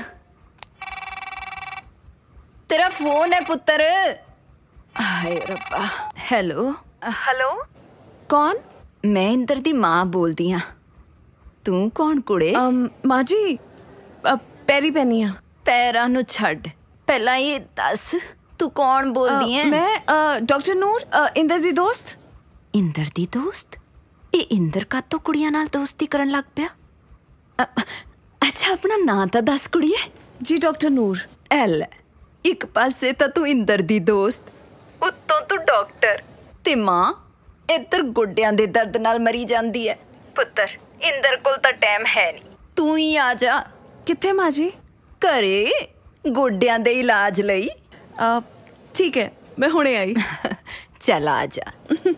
तेरा फोन है पुत्तर हाय रब्बा हेलो हेलो कौन मैं इंदर दी मां बोलदी हाँ तू कौन कुड़े मां जी पैरी पैनी हाँ पैरां नूं छड्ड पहला ये दस तू कौन बोलदी है मैं डॉक्टर नूर इंदर दी दोस्त इंदर दी दोस्त ये इंदर का तो कुड़ियां नाल दोस्ती करन लग पिया अच्छा अपना नां तां दस कुड़िए जी डॉक्टर नूर एल एक पासे तां तू इंदर दी दोस्त उत्तों तू डॉक्टर ते मां इधर गोड्यां दे दर्द नाल मरी जांदी है पुत्तर इंदर कोल तां टाइम है नहीं तू ही आ जा कित्थे मां जी घरे गोड्यां दे इलाज लई ठीक है मैं हुणे आई चल आ जा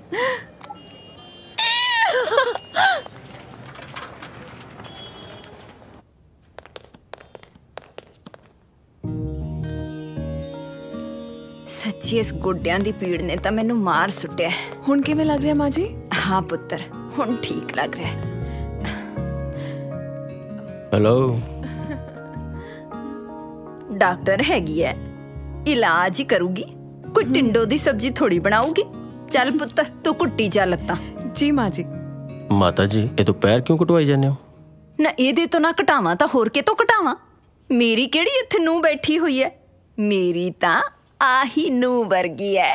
सच्ची इस गोड्यां दी पीड़ ने तां मैनू मार सुट्टिया हुण किवें लग रहा मां जी हाँ पुत्तर हुण ठीक लग रहा है हेलो डॉक्टर हैगी है इलाज ही करूगी कोई टिंडो दी सब्जी थोड़ी बनाऊगी चल पुत्तर तू कुट्टी जा लत्तां जी मां जी माता जी ये तो पैर क्यों कटवाई जाने हो ना ਇਹਦੇ ਤੋਂ ਨਾ ਘਟਾਵਾਂ ਤਾਂ ਹੋਰ ਕਿਤੋਂ ਘਟਾਵਾਂ ਮੇਰੀ ਕਿਹੜੀ ਇੱਥੇ ਨੂੰ ਬੈਠੀ ਹੋਈ ਹੈ ਮੇਰੀ ਤਾਂ ਆਹੀ ਨੂੰ ਵਰਗੀ ਹੈ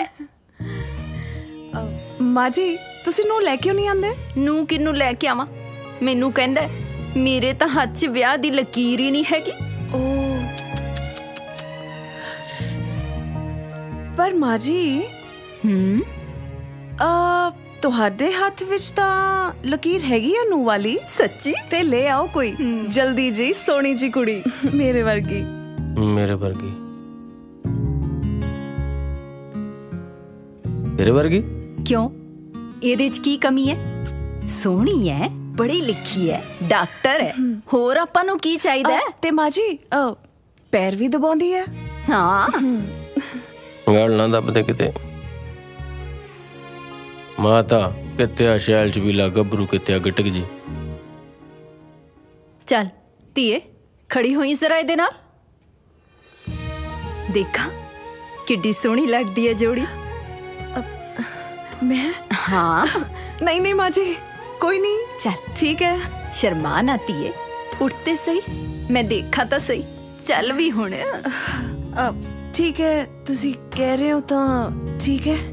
ਮਾਂ ਜੀ ਤੁਸੀਂ ਨੂੰ ਲੈ ਕਿਉਂ ਨਹੀਂ ਆਂਦੇ ਨੂੰ ਕਿਨੂੰ ਲੈ ਕੇ ਆਵਾਂ ਮੈਨੂੰ ਕਹਿੰਦਾ ਮੇਰੇ ਤਾਂ ਹੱਥ 'ਚ ਵਿਆਹ ਦੀ ਲਕੀਰ ਹੀ ਨਹੀਂ ਹੈਗੀ ਓ ਪਰ ਮਾਂ ਜੀ ਹੂੰ ਆ ਤੁਹਾਡੇ ਹੱਥ ਵਿੱਚ ਤਾਂ ਲਕੀਰ ਹੈਗੀ ਆ ਨੂੰ ਵਾਲੀ ਸੱਚੀ ਤੇ ਲੈ ਆਓ ਕੋਈ ਜਲਦੀ ਜੀ ਸੋਹਣੀ ਜੀ ਕੁੜੀ ਮੇਰੇ ਵਰਗੀ ਮੇਰੇ ਵਰਗੀ ਤੇਰੇ ਵਰਗੀ ਕਿਉਂ ਇਹਦੇ 'ਚ ਕੀ ਕਮੀ ਹੈ ਸੋਹਣੀ ਹੈ ਬੜੀ ਲਿਖੀ ਹੈ ਡਾਕਟਰ ਹੈ ਹੋਰ ਆਪਾਂ ਨੂੰ ਕੀ ਚਾਹੀਦਾ ਹੈ ਤੇ ਮਾਂ ਜੀ ਪੈਰ ਵੀ ਦਬਾਉਂਦੀ ਹੈ ਹਾਂ ਗੱਲ ਨਾ ਦੱਬਦੇ ਕਿਤੇ ਮਾਤਾ ਕਿਤੇ ਆ ਸ਼ੈਲ ਚ ਵੀ ਲਾ ਗੱਭਰੂ ਕਿਤੇ ਆ ਗਟਕ ਜੀ ਚੱਲ ਧੀਏ ਖੜੀ ਹੋਈ ਜ਼ਰਾ ਇਹਦੇ ਨਾਲ ਦੇਖਾਂ ਕਿੱਡੀ ਸੋਹਣੀ ਲੱਗਦੀ ਹੈ ਜੋੜੀ मैं हाँ नहीं नहीं माँ जी कोई नहीं चल ठीक है शर्मा ना तीए उठते सही मैं देखा तो सही चल भी हुण ठीक है तुसी कह रहे हो तो ठीक है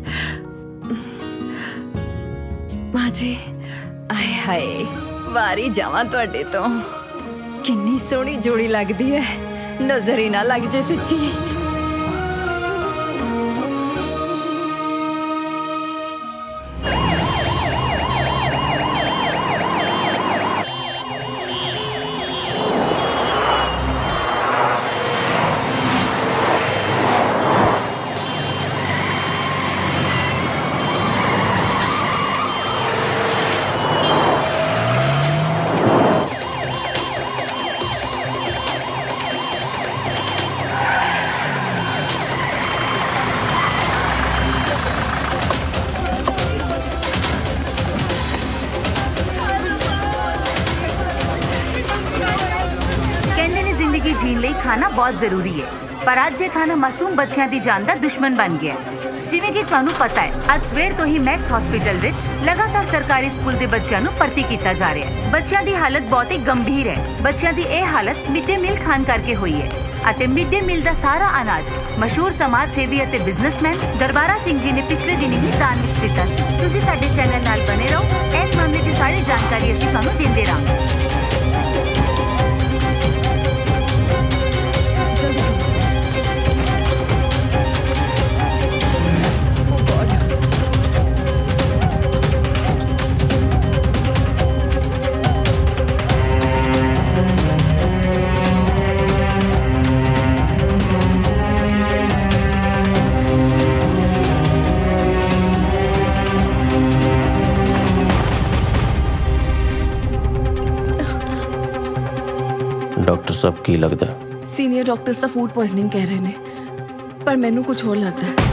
माँ जी आए हाय वारी जावां तुहाडे तो कितनी सोहनी जोड़ी लगती है, नजर ही ना लग जे सच्ची। खाना बहुत जरूरी है, पर आज ये खाना मासूम बच्चों की जान का दुश्मन बन गया। जिवें कि तुहानू पता है, आज सवेर तो ही मैक्स हॉस्पिटल विच लगातार सरकारी स्कूल के बच्चों नू भर्ती किया जा रहा है। बच्चों की हालत बहुत ही गंभीर है। बच्चों की यह हालत मिड डे मील खान करके हुई है अते मिड डे मील का सारा अनाज मशहूर समाज सेवी अते बिजनेसमैन दरबारा सिंह जी ने पिछले दिन ही दान विच दिता सी। तुसीं साडे चैनल नाल बने रहो, इस मामले की सारी जानकारी असीं तुहानू दिंदे रहांगे। डॉक्टर साहब की लगता है? सीनियर डॉक्टर्स दा फूड पॉइजनिंग कह रहे ने, पर मैनू कुछ और लगता है।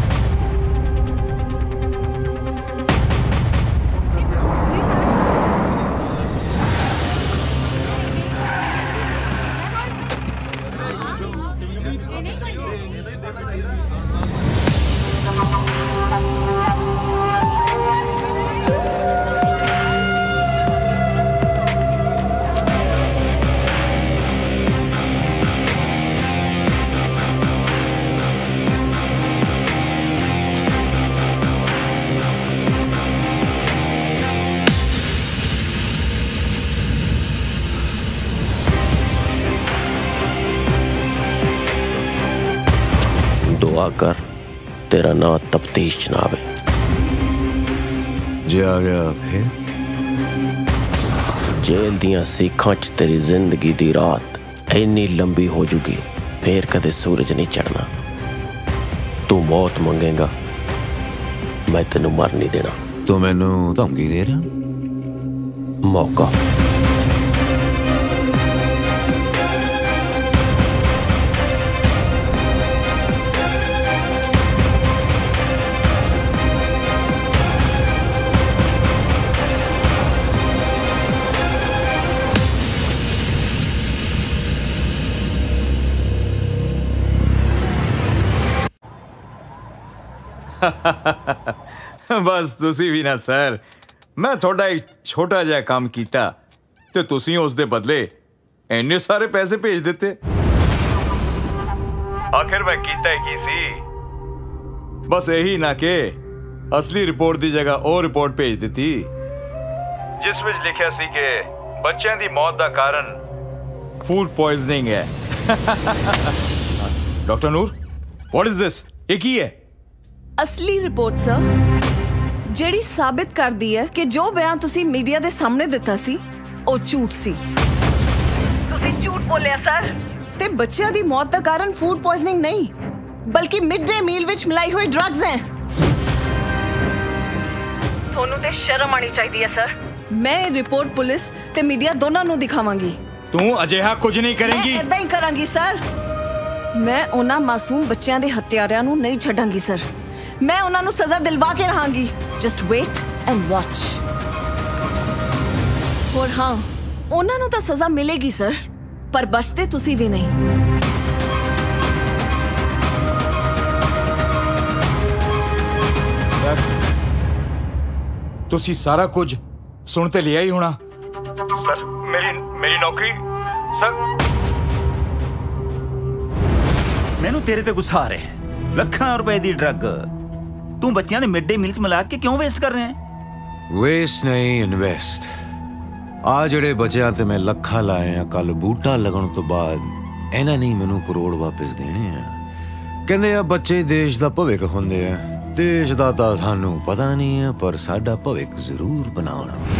दुआ कर तेरा ना तफ्तीश च ना आवे। जे आ गया फिर? जेल दियां सीखां च तेरी जिंदगी दी रात इन्नी लंबी हो जूगी, फिर कदे सूरज नहीं चढ़ना। तू मौत मंगेगा, मैं तेनू मर नहीं देना। तो मैनू धमकी दे रहा? मौका बस तुसी भी ना सर, मैं थोड़ा एक छोटा जिहा काम कीता ते तुसी उस दे बदले इन्ने सारे पैसे भेज दिते। आखिर मैं कीता ही की सी? बस यही ना के असली रिपोर्ट दी जगह और रिपोर्ट भेज दी जिस विच लिखिया सी के बच्चों की मौत का कारण फूड पॉइजनिंग है। Doctor Noor, what is this? ये की है? असली रिपोर्ट सर, ਜਿਹੜੀ ਸਾਬਿਤ ਕਰਦੀ ਹੈ ਕਿ ਜੋ ਬਿਆਨ ਤੁਸੀਂ ਮੀਡੀਆ ਦੇ ਸਾਹਮਣੇ ਦਿੱਤਾ ਸੀ ਉਹ ਝੂਠ ਸੀ। ਤੁਸੀਂ ਝੂਠ ਬੋਲਿਆ ਸਰ, ਤੇ ਬੱਚਿਆਂ ਦੀ ਮੌਤ ਦਾ ਕਾਰਨ ਫੂਡ ਪੋਇਜ਼ਨਿੰਗ ਨਹੀਂ ਬਲਕਿ ਮਿਡ ਡੇ ਮੀਲ ਵਿੱਚ ਮਿਲਾਈ ਹੋਈ ਡਰੱਗਸ ਹੈ। ਤੁਹਾਨੂੰ ਤੇ ਸ਼ਰਮ ਆਣੀ ਚਾਹੀਦੀ ਹੈ ਸਰ। ਮੈਂ ਇਹ ਰਿਪੋਰਟ ਪੁਲਿਸ ਤੇ ਮੀਡੀਆ ਦੋਨਾਂ ਨੂੰ ਦਿਖਾਵਾਂਗੀ। ਤੂੰ ਅਜਿਹਾ ਕੁਝ ਨਹੀਂ ਕਰੇਂਗੀ। ਮੈਂ ਇਦਾਂ ਹੀ ਕਰਾਂਗੀ ਸਰ। ਮੈਂ ਉਹਨਾਂ ਮਾਸੂਮ ਬੱਚਿਆਂ ਦੇ ਹੱਤਿਆਰਿਆਂ ਨੂੰ ਨਹੀਂ ਛੱਡਾਂਗੀ ਸਰ। मैं उन्होंने सजा दिलवा के रहांगी। Just wait and watch. और हाँ, उन्होंने तो सजा मिलेगी सर, पर बचते तुसी भी नहीं। सर, तुसी सारा कुछ सुन ते लिया ही होना। सर, मेरी मेरी नौकरी सर। मैनू तेरे ते गुस्सा आ रहा है। लखां रुपए दी ड्रग तू बच्चियां दे मिड डे मील च मिला के क्यों वेस्ट कर रहे हैं? वेस्ट नहीं, इन्वेस्ट। आ ਜਿਹੜੇ ਬਚਿਆ ਤੇ ਮੈਂ ਲੱਖਾਂ ਲਾਏ ਆ ਕੱਲ ਬੂਟਾ ਲੱਗਣ ਤੋਂ ਬਾਅਦ ਇਹਨਾਂ ਨੇ ਮੈਨੂੰ ਕਰੋੜ ਵਾਪਸ ਦੇਣੇ ਆ ਕਹਿੰਦੇ ਆ ਬੱਚੇ ਦੇਸ਼ ਦਾ ਭਵਿੱਖ ਹੁੰਦੇ ਆ ਦੇਸ਼ ਦਾ ਤਾਂ ਸਾਨੂੰ ਪਤਾ ਨਹੀਂ ਹੈ ਪਰ ਸਾਡਾ ਭਵਿੱਖ ਜ਼ਰੂਰ ਬਣਾਉਣਗੇ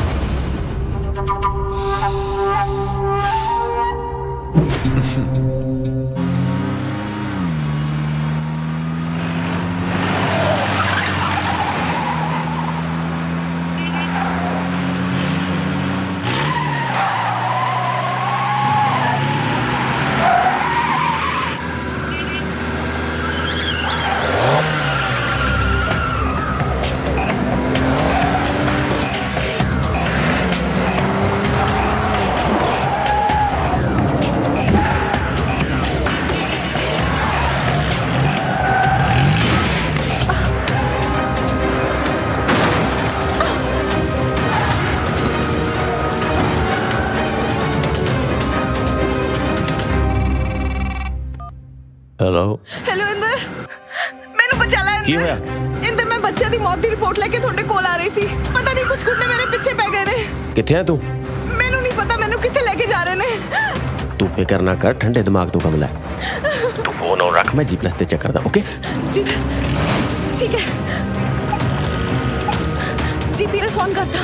हेलो हेलो इंदर मैनू बचा ले की होया इंदर मैं बच्चे दी मौत दी रिपोर्ट लेके थोड़े कोल आ रही सी पता नहीं कुछ गुंडे मेरे पीछे पै गए ने किथे है तू मैनू नहीं पता मैनू किथे लेके जा रहे ने तू फिक्र ना कर ठंडे दिमाग तो कम ले तू फोन और रख मैं जीपीएस ते चेक करदा ओके जीपीएस ठीक है जीपीएस ऑन करता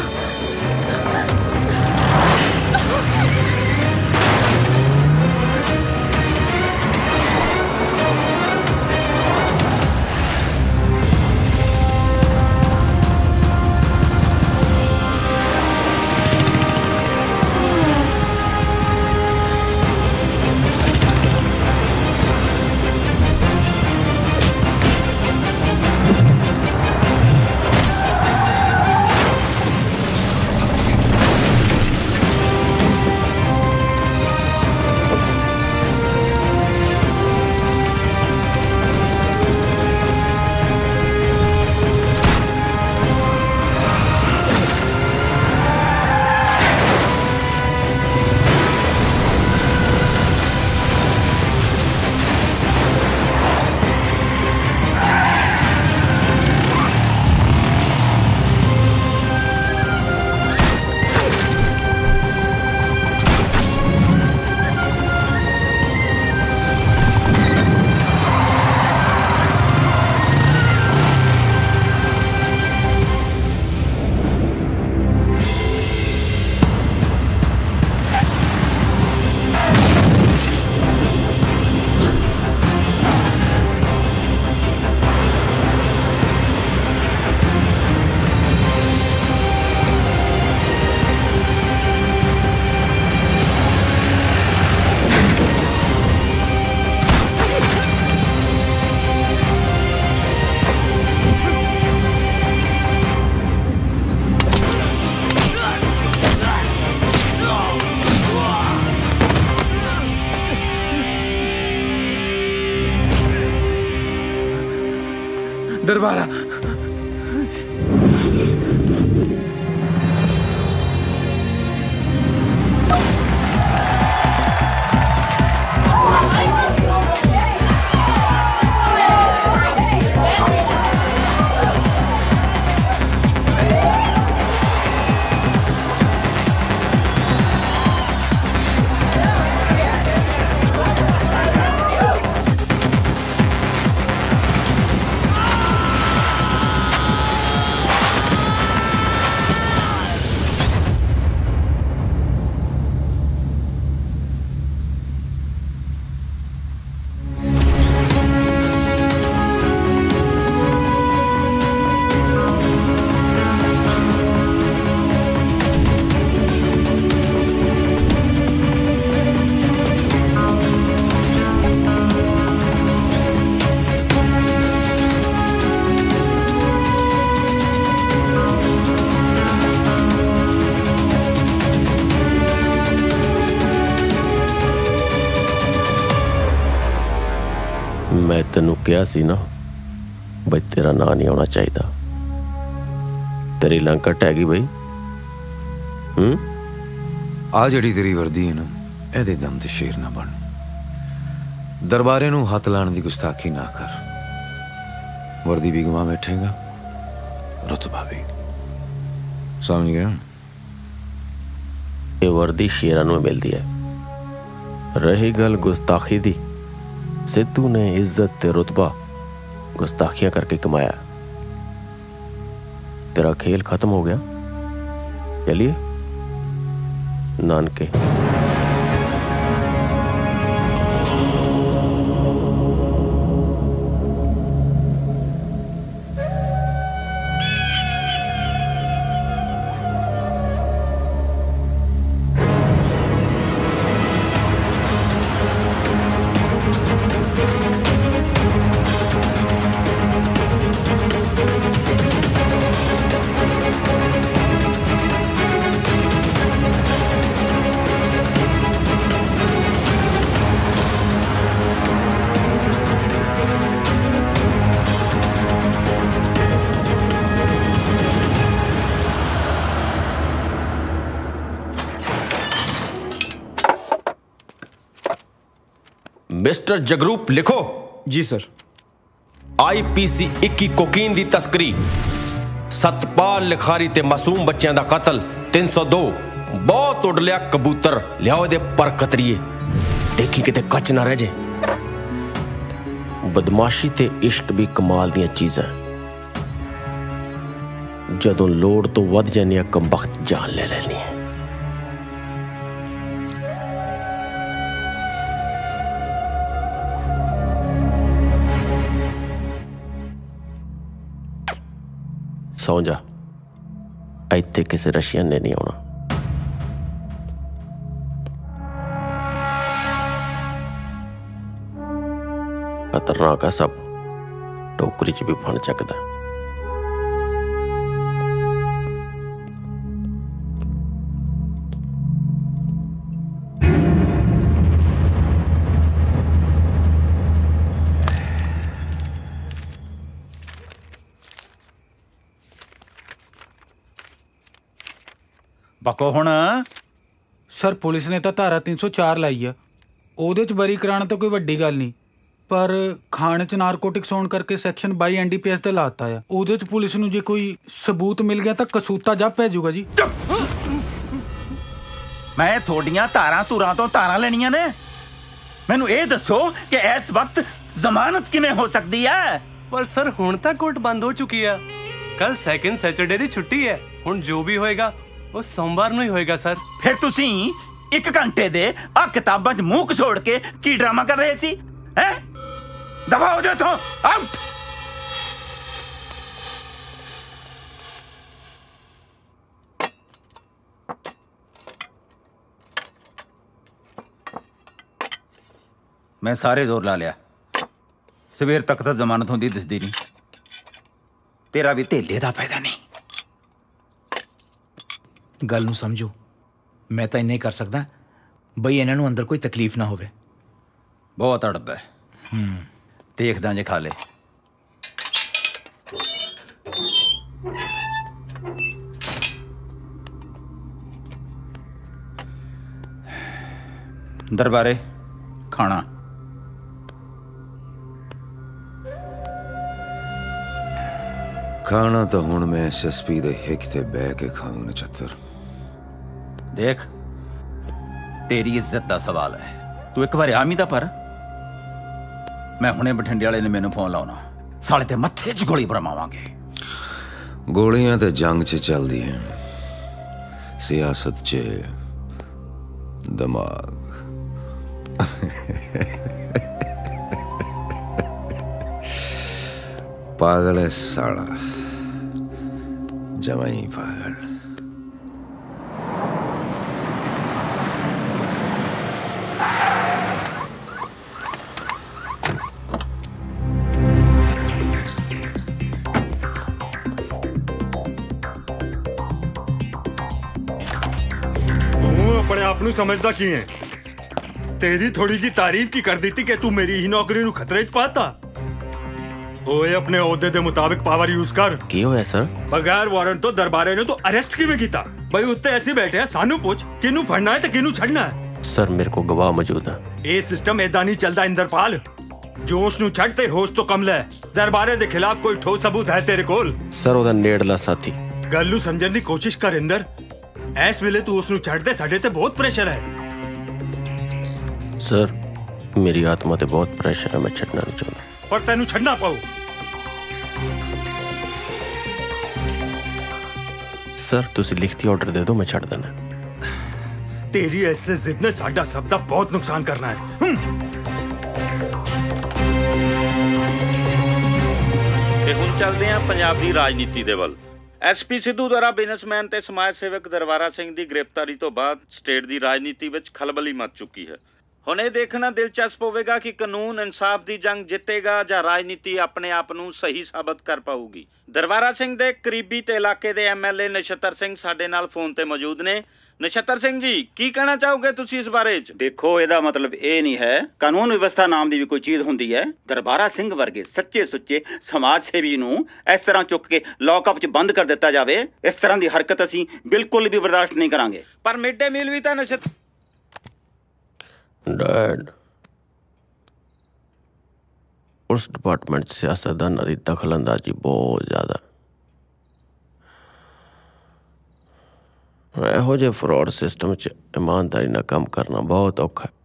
दरबारा मैं तेनू कहा सी ना बई तेरा ना नहीं आना चाहिए तेरी लंका टैगी बई हम्म आ जड़ी तेरी वर्दी है ना एदे दम ते शेर ना बन दरबारे नू हथ लाने की गुस्ताखी ना कर वर्दी भी गवा बैठेगा रुतबा भी समझ गया ये वर्दी शेरां नूं मिलदी है। रही गल गुस्ताखी दी, सिद्धू ने इज्जत ते रुतबा गुस्ताखियां करके कमाया। तेरा खेल खत्म हो गया, चलिए नानके। मिस्टर जगरूप लिखो। जी सर। आईपीसी इक्की कोकीन दी तस्करी, सतपाल लिखारी ते मासूम बच्चों का कत्ल, तीन सौ दो बहुत उड़ लिया कबूतर, लियाओ दे पर कतरीए, देखी किते कच ना रह जे। बदमाशी ते इश्क भी कमाल दियां चीज़ां, जदों लोड़ तो वध जानिया कम वक्त जान ले लेनी है। सौ जा, इत्थे किसी रशियन ने नहीं आना। खतरनाक है सब, टोकरी च भी फण चकदा। पक्को हुण सर पुलिस ने तो धारा तीन सौ चार लाई है, ਉਹਦੇ ਚ ਬਰੀ ਕਰਾਣਾ ਤਾਂ ਕੋਈ ਵੱਡੀ ਗੱਲ ਨਹੀਂ, ਪਰ ਖਾਣੇ ਚ ਨਾਰਕੋਟਿਕਸ ਹੋਣ ਕਰਕੇ ਸੈਕਸ਼ਨ ਬਾਈ ਐਨਡੀਪੀਐਸ ਤੇ ਲਾਤਾ ਆ। ਉਹਦੇ ਚ ਪੁਲਿਸ ਨੂੰ ਜੇ ਕੋਈ ਸਬੂਤ ਮਿਲ ਗਿਆ ਤਾਂ ਕਸੂਤਾ ਜੱਬ ਪੈ ਜਾਊਗਾ ਜੀ। ਮੈਂ ਤੁਹਾਡੀਆਂ ਧਾਰਾਂ ਧੁਰਾਂ ਤੋਂ ਧਾਰਾਂ ਲੈਣੀਆਂ ਨੇ। ਮੈਨੂੰ ਇਹ ਦੱਸੋ ਕਿ ਇਸ ਵਕਤ ਜ਼ਮਾਨਤ ਕਿਵੇਂ ਹੋ ਸਕਦੀ ਹੈ? ਪਰ ਸਰ ਹੁਣ ਤਾਂ ਕੋਰਟ ਬੰਦ ਹੋ ਚੁੱਕੀ ਆ, ਕੱਲ ਸੈਕੰਡ ਸੈਟਰਡੇ ਦੀ ਛੁੱਟੀ ਹੈ। ਹੁਣ ਜੋ ਵੀ ਹੋਏਗਾ ਉਹ ਸੋਮਵਾਰ ਨੂੰ ਹੀ ਹੋਏਗਾ ਸਰ। ਫਿਰ ਤੁਸੀਂ ਇੱਕ ਘੰਟੇ ਦੇ ਆ ਕਿਤਾਬਾਂ 'ਚ ਮੂੰਹ ਘਸੋੜ ਕੇ ਕੀ ਡਰਾਮਾ ਕਰ ਰਹੇ ਸੀ? ਹੈ ਦਫਾ ਹੋ ਜਾਓ ਇੱਥੋਂ, ਆਊਟ। ਮੈਂ ਸਾਰੇ ਜ਼ੋਰ ਲਾ ਲਿਆ, ਸਵੇਰ ਤੱਕ ਤਾਂ ਜ਼ਮਾਨਤ ਹੁੰਦੀ ਦਿਸਦੀ ਨਹੀਂ। ਤੇਰਾ ਵੀ ਧੇਲੇ ਦਾ ਫਾਇਦਾ ਨਹੀਂ। ਗੱਲ ਨੂੰ ਸਮਝੋ, ਮੈਂ ਤਾਂ ਇੰਨਾ ਹੀ ਕਰ ਸਕਦਾ ਬਈ ਇਹਨਾਂ ਨੂੰ ਅੰਦਰ ਕੋਈ ਤਕਲੀਫ ਨਾ ਹੋਵੇ। ਬਹੁਤ ਅੜਬ ਹੈ। ਹੂੰ ਦੇਖਦਾ ਜੇ ਖਾ ਲੈ। ਦਰਬਾਰੇ ਖਾਣਾ ਖਾਣਾ ਤਾਂ ਹੁਣ ਮੈਂ ਐਸਐਸਪੀ ਦੇ ਹਿੱਕ ਤੇ ਬਹਿ ਕੇ ਖਾਊਂ ਨਛੱਤਰ। ਦੇਖ ਤੇਰੀ ਇੱਜ਼ਤ ਦਾ ਸਵਾਲ ਹੈ, ਤੂੰ ਇੱਕ ਵਾਰ ਆਮੀ ਤਾਂ ਪਰ। ਮੈਂ ਹੁਣੇ ਬਠਿੰਡੇ ਵਾਲੇ ਨੇ ਮੈਨੂੰ ਫੋਨ ਲਾਉਣਾ, ਸਾਲੇ ਤੇ ਮੱਥੇ 'ਚ ਗੋਲੀ ਭਰਮਾਵਾਂਗੇ। ਗੋਲੀਆਂ ਤਾਂ ਜੰਗ 'ਚ ਚੱਲਦੀਆਂ, ਸਿਆਸਤ 'ਚ ਦਿਮਾਗ। पागल है साला, जवाई पागल। तू अपने आप नू समझदा की है? तेरी थोड़ी जी तारीफ की कर दी थी कि तू मेरी ही नौकरी नू खतरे च पाता। ओए अपने ओहदे दे मुताबिक पावर यूज कर। की होया सर? बगैर वारंट तो दरबारे ने तो अरेस्ट किवें कीता? भाई उत्ते ऐसे बैठे हैं, सानू पूछ किनू फड़ना है ते किनू छड़ना है। सर मेरे को गवाह मौजूद है। ए सिस्टम एदा नहीं चलदा इंदरपाल। जोश नू छड़ते होश तो कम ले। दरबारे दे खिलाफ कोई ठोस सबूत है तेरे कोल? सर ओदा नेड़ला साथी। गल नू समझण दी कोशिश कर इंदर। ਇਸ ਵੇਲੇ ਤੂੰ ਉਸ ਨੂੰ ਛੱਡ ਦੇ, ਸਾਡੇ ਤੇ ਬਹੁਤ ਪ੍ਰੈਸ਼ਰ ਹੈ। ਸਰ ਮੇਰੀ ਆਤਮਾ ਤੇ ਬਹੁਤ ਪ੍ਰੈਸ਼ਰ ਹੈ, ਮੈਂ ਛੱਡਣਾ ਨਹੀਂ ਚਾਹੁੰਦਾ। ਪਰ ਤੈਨੂੰ ਛੱਡਣਾ ਪਊ। ਸਰ ਤੁਸੀਂ ਲਿਖਤੀ ਆਰਡਰ ਦੇ ਦਿਓ, ਮੈਂ ਛੱਡ ਦੇਣਾ। ਤੇਰੀ ਐਸੇ ਜ਼ਿੱਦ ਨੇ ਸਾਡਾ ਸਭ ਦਾ ਬਹੁਤ ਨੁਕਸਾਨ ਕਰਨਾ ਹੈ। ਤੇ ਹੁਣ ਚੱਲਦੇ ਹਾਂ ਪੰਜਾਬ ਦੀ ਰਾਜਨੀਤੀ ਦੇ ਵੱਲ। ਐਸਪੀ ਸਿੱਧੂ ਦੁਆਰਾ ਬਿਜ਼ਨਸਮੈਨ ਤੇ ਸਮਾਜ ਸੇਵਕ ਦਰਬਾਰਾ ਸਿੰਘ ਦੀ ਗ੍ਰਿਫਤਾਰੀ ਤੋਂ ਬਾਅਦ ਸਟੇਟ ਦੀ ਰਾਜਨੀਤੀ ਵਿੱਚ ਖਲਬਲੀ ਮਚ ਚੁੱਕੀ ਹੈ। ਹੁਣ ਇਹ ਦੇਖਣਾ ਦਿਲਚਸਪ ਹੋਵੇਗਾ ਕਿ ਕਾਨੂੰਨ ਇਨਸਾਫ ਦੀ ਜੰਗ ਜਿੱਤੇਗਾ ਜਾਂ ਰਾਜਨੀਤੀ ਆਪਣੇ ਆਪ ਨੂੰ ਸਹੀ ਸਾਬਤ ਕਰ ਪਾਊਗੀ। ਦਰਬਾਰਾ ਸਿੰਘ ਦੇ ਕਰੀਬੀ ਤੇ ਇਲਾਕੇ ਦੇ ਐਮਐਲਏ ਨਛੱਤਰ ਸਿੰਘ ਸਾਡੇ ਨਾਲ ਫੋਨ ਤੇ ਮੌਜੂਦ ਨੇ। ਨਛੱਤਰ ਸਿੰਘ ਜੀ, ਕੀ ਕਹਿਣਾ ਚਾਹੋਗੇ ਤੁਸੀਂ ਇਸ ਬਾਰੇ ਚ? ਦੇਖੋ, ਇਹਦਾ ਮਤਲਬ ਇਹ ਨਹੀਂ ਹੈ ਕਾਨੂੰਨ ਵਿਵਸਥਾ ਨਾਮ ਦੀ ਵੀ ਕੋਈ ਚੀਜ਼ ਹੁੰਦੀ ਹੈ। ਦਰਬਾਰਾ ਸਿੰਘ ਵਰਗੇ ਸੱਚੇ ਸੁੱਚੇ ਸਮਾਜ ਸੇਵੀ ਨੂੰ ਇਸ ਤਰ੍ਹਾਂ ਚੁੱਕ ਕੇ ਲੌਕਅਪ 'ਚ ਬੰਦ ਕਰ ਦਿੱਤਾ ਜਾਵੇ, ਇਸ ਤਰ੍ਹਾਂ ਦੀ ਹਰਕਤ ਅਸੀਂ ਬਿਲਕੁਲ ਵੀ ਬਰਦਾਸ਼ਤ ਨਹੀਂ ਕਰਾਂਗੇ। ਪਰ ਮਿਡ ਡੇ ਮੀਲ ਵੀ ਤਾਂ ਨਛੱਤਰ ਡੈਡ, ਪੁਲਿਸ ਡਿਪਾਰਟਮੈਂਟ 'ਚ ਸਿਆਸਤਦਾਨਾਂ ਦੀ ਦਖਲਅੰਦਾਜ਼ੀ ਬਹੁਤ ਜ਼ਿਆਦਾ। ਇਹੋ ਜਿਹੇ ਫਰਾਡ ਸਿਸਟਮ 'ਚ ਇਮਾਨਦਾਰੀ ਨਾਲ ਕੰਮ ਕਰਨਾ ਬਹੁਤ ਔਖਾ ਹੈ।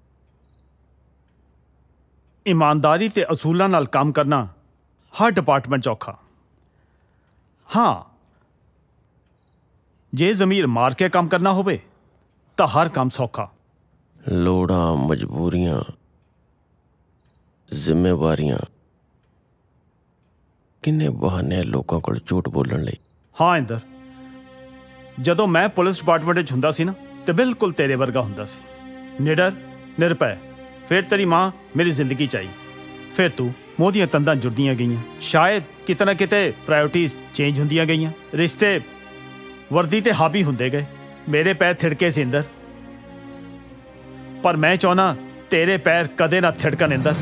ਇਮਾਨਦਾਰੀ ਤੇ ਅਸੂਲਾਂ ਨਾਲ ਕੰਮ ਕਰਨਾ ਹਰ ਡਿਪਾਰਟਮੈਂਟ 'ਚ ਔਖਾ। ਹਾਂ, ਜੇ ਜ਼ਮੀਰ ਮਾਰ ਕੇ ਕੰਮ ਕਰਨਾ ਹੋਵੇ ਤਾਂ ਹਰ ਕੰਮ ਸੌਖਾ। ਲੋੜਾਂ, ਮਜਬੂਰੀਆਂ, ਜ਼ਿੰਮੇਵਾਰੀਆਂ, ਕਿੰਨੇ ਬਹਾਨੇ ਲੋਕਾਂ ਕੋਲ ਝੂਠ ਬੋਲਣ ਲਈ। ਹਾਂ ਇੰਦਰ, ਜਦੋਂ ਮੈਂ ਪੁਲਿਸ ਡਿਪਾਰਟਮੈਂਟ ਵਿੱਚ ਹੁੰਦਾ ਸੀ ਨਾ ਤੇ ਬਿਲਕੁਲ ਤੇਰੇ ਵਰਗਾ ਹੁੰਦਾ ਸੀ, ਨਿਡਰ, ਨਿਰਭੈ। ਫਿਰ ਤੇਰੀ ਮਾਂ ਮੇਰੀ ਜ਼ਿੰਦਗੀ 'ਚ ਆਈ, ਫਿਰ ਤੂੰ ਮੋਹ ਦੀਆਂ ਤੰਦਾਂ ਜੁੜਦੀਆਂ ਗਈਆਂ। ਸ਼ਾਇਦ ਕਿਤੇ ਨਾ ਕਿਤੇ ਪ੍ਰਾਇਓਰਟੀਜ਼ ਚੇਂਜ ਹੁੰਦੀਆਂ ਗਈਆਂ, ਰਿਸ਼ਤੇ ਵਰਦੀ ਤੇ ਹਾਵੀ ਹੁੰਦੇ ਗਏ। ਮੇਰੇ ਪੈਰ ਥਿੜਕੇ ਸੀ ਇੰਦਰ, ਪਰ ਮੈਂ ਚਾਹੁੰਦਾ ਤੇਰੇ ਪੈਰ ਕਦੇ ਨਾ ਥਿੜਕਣ ਇੰਦਰ।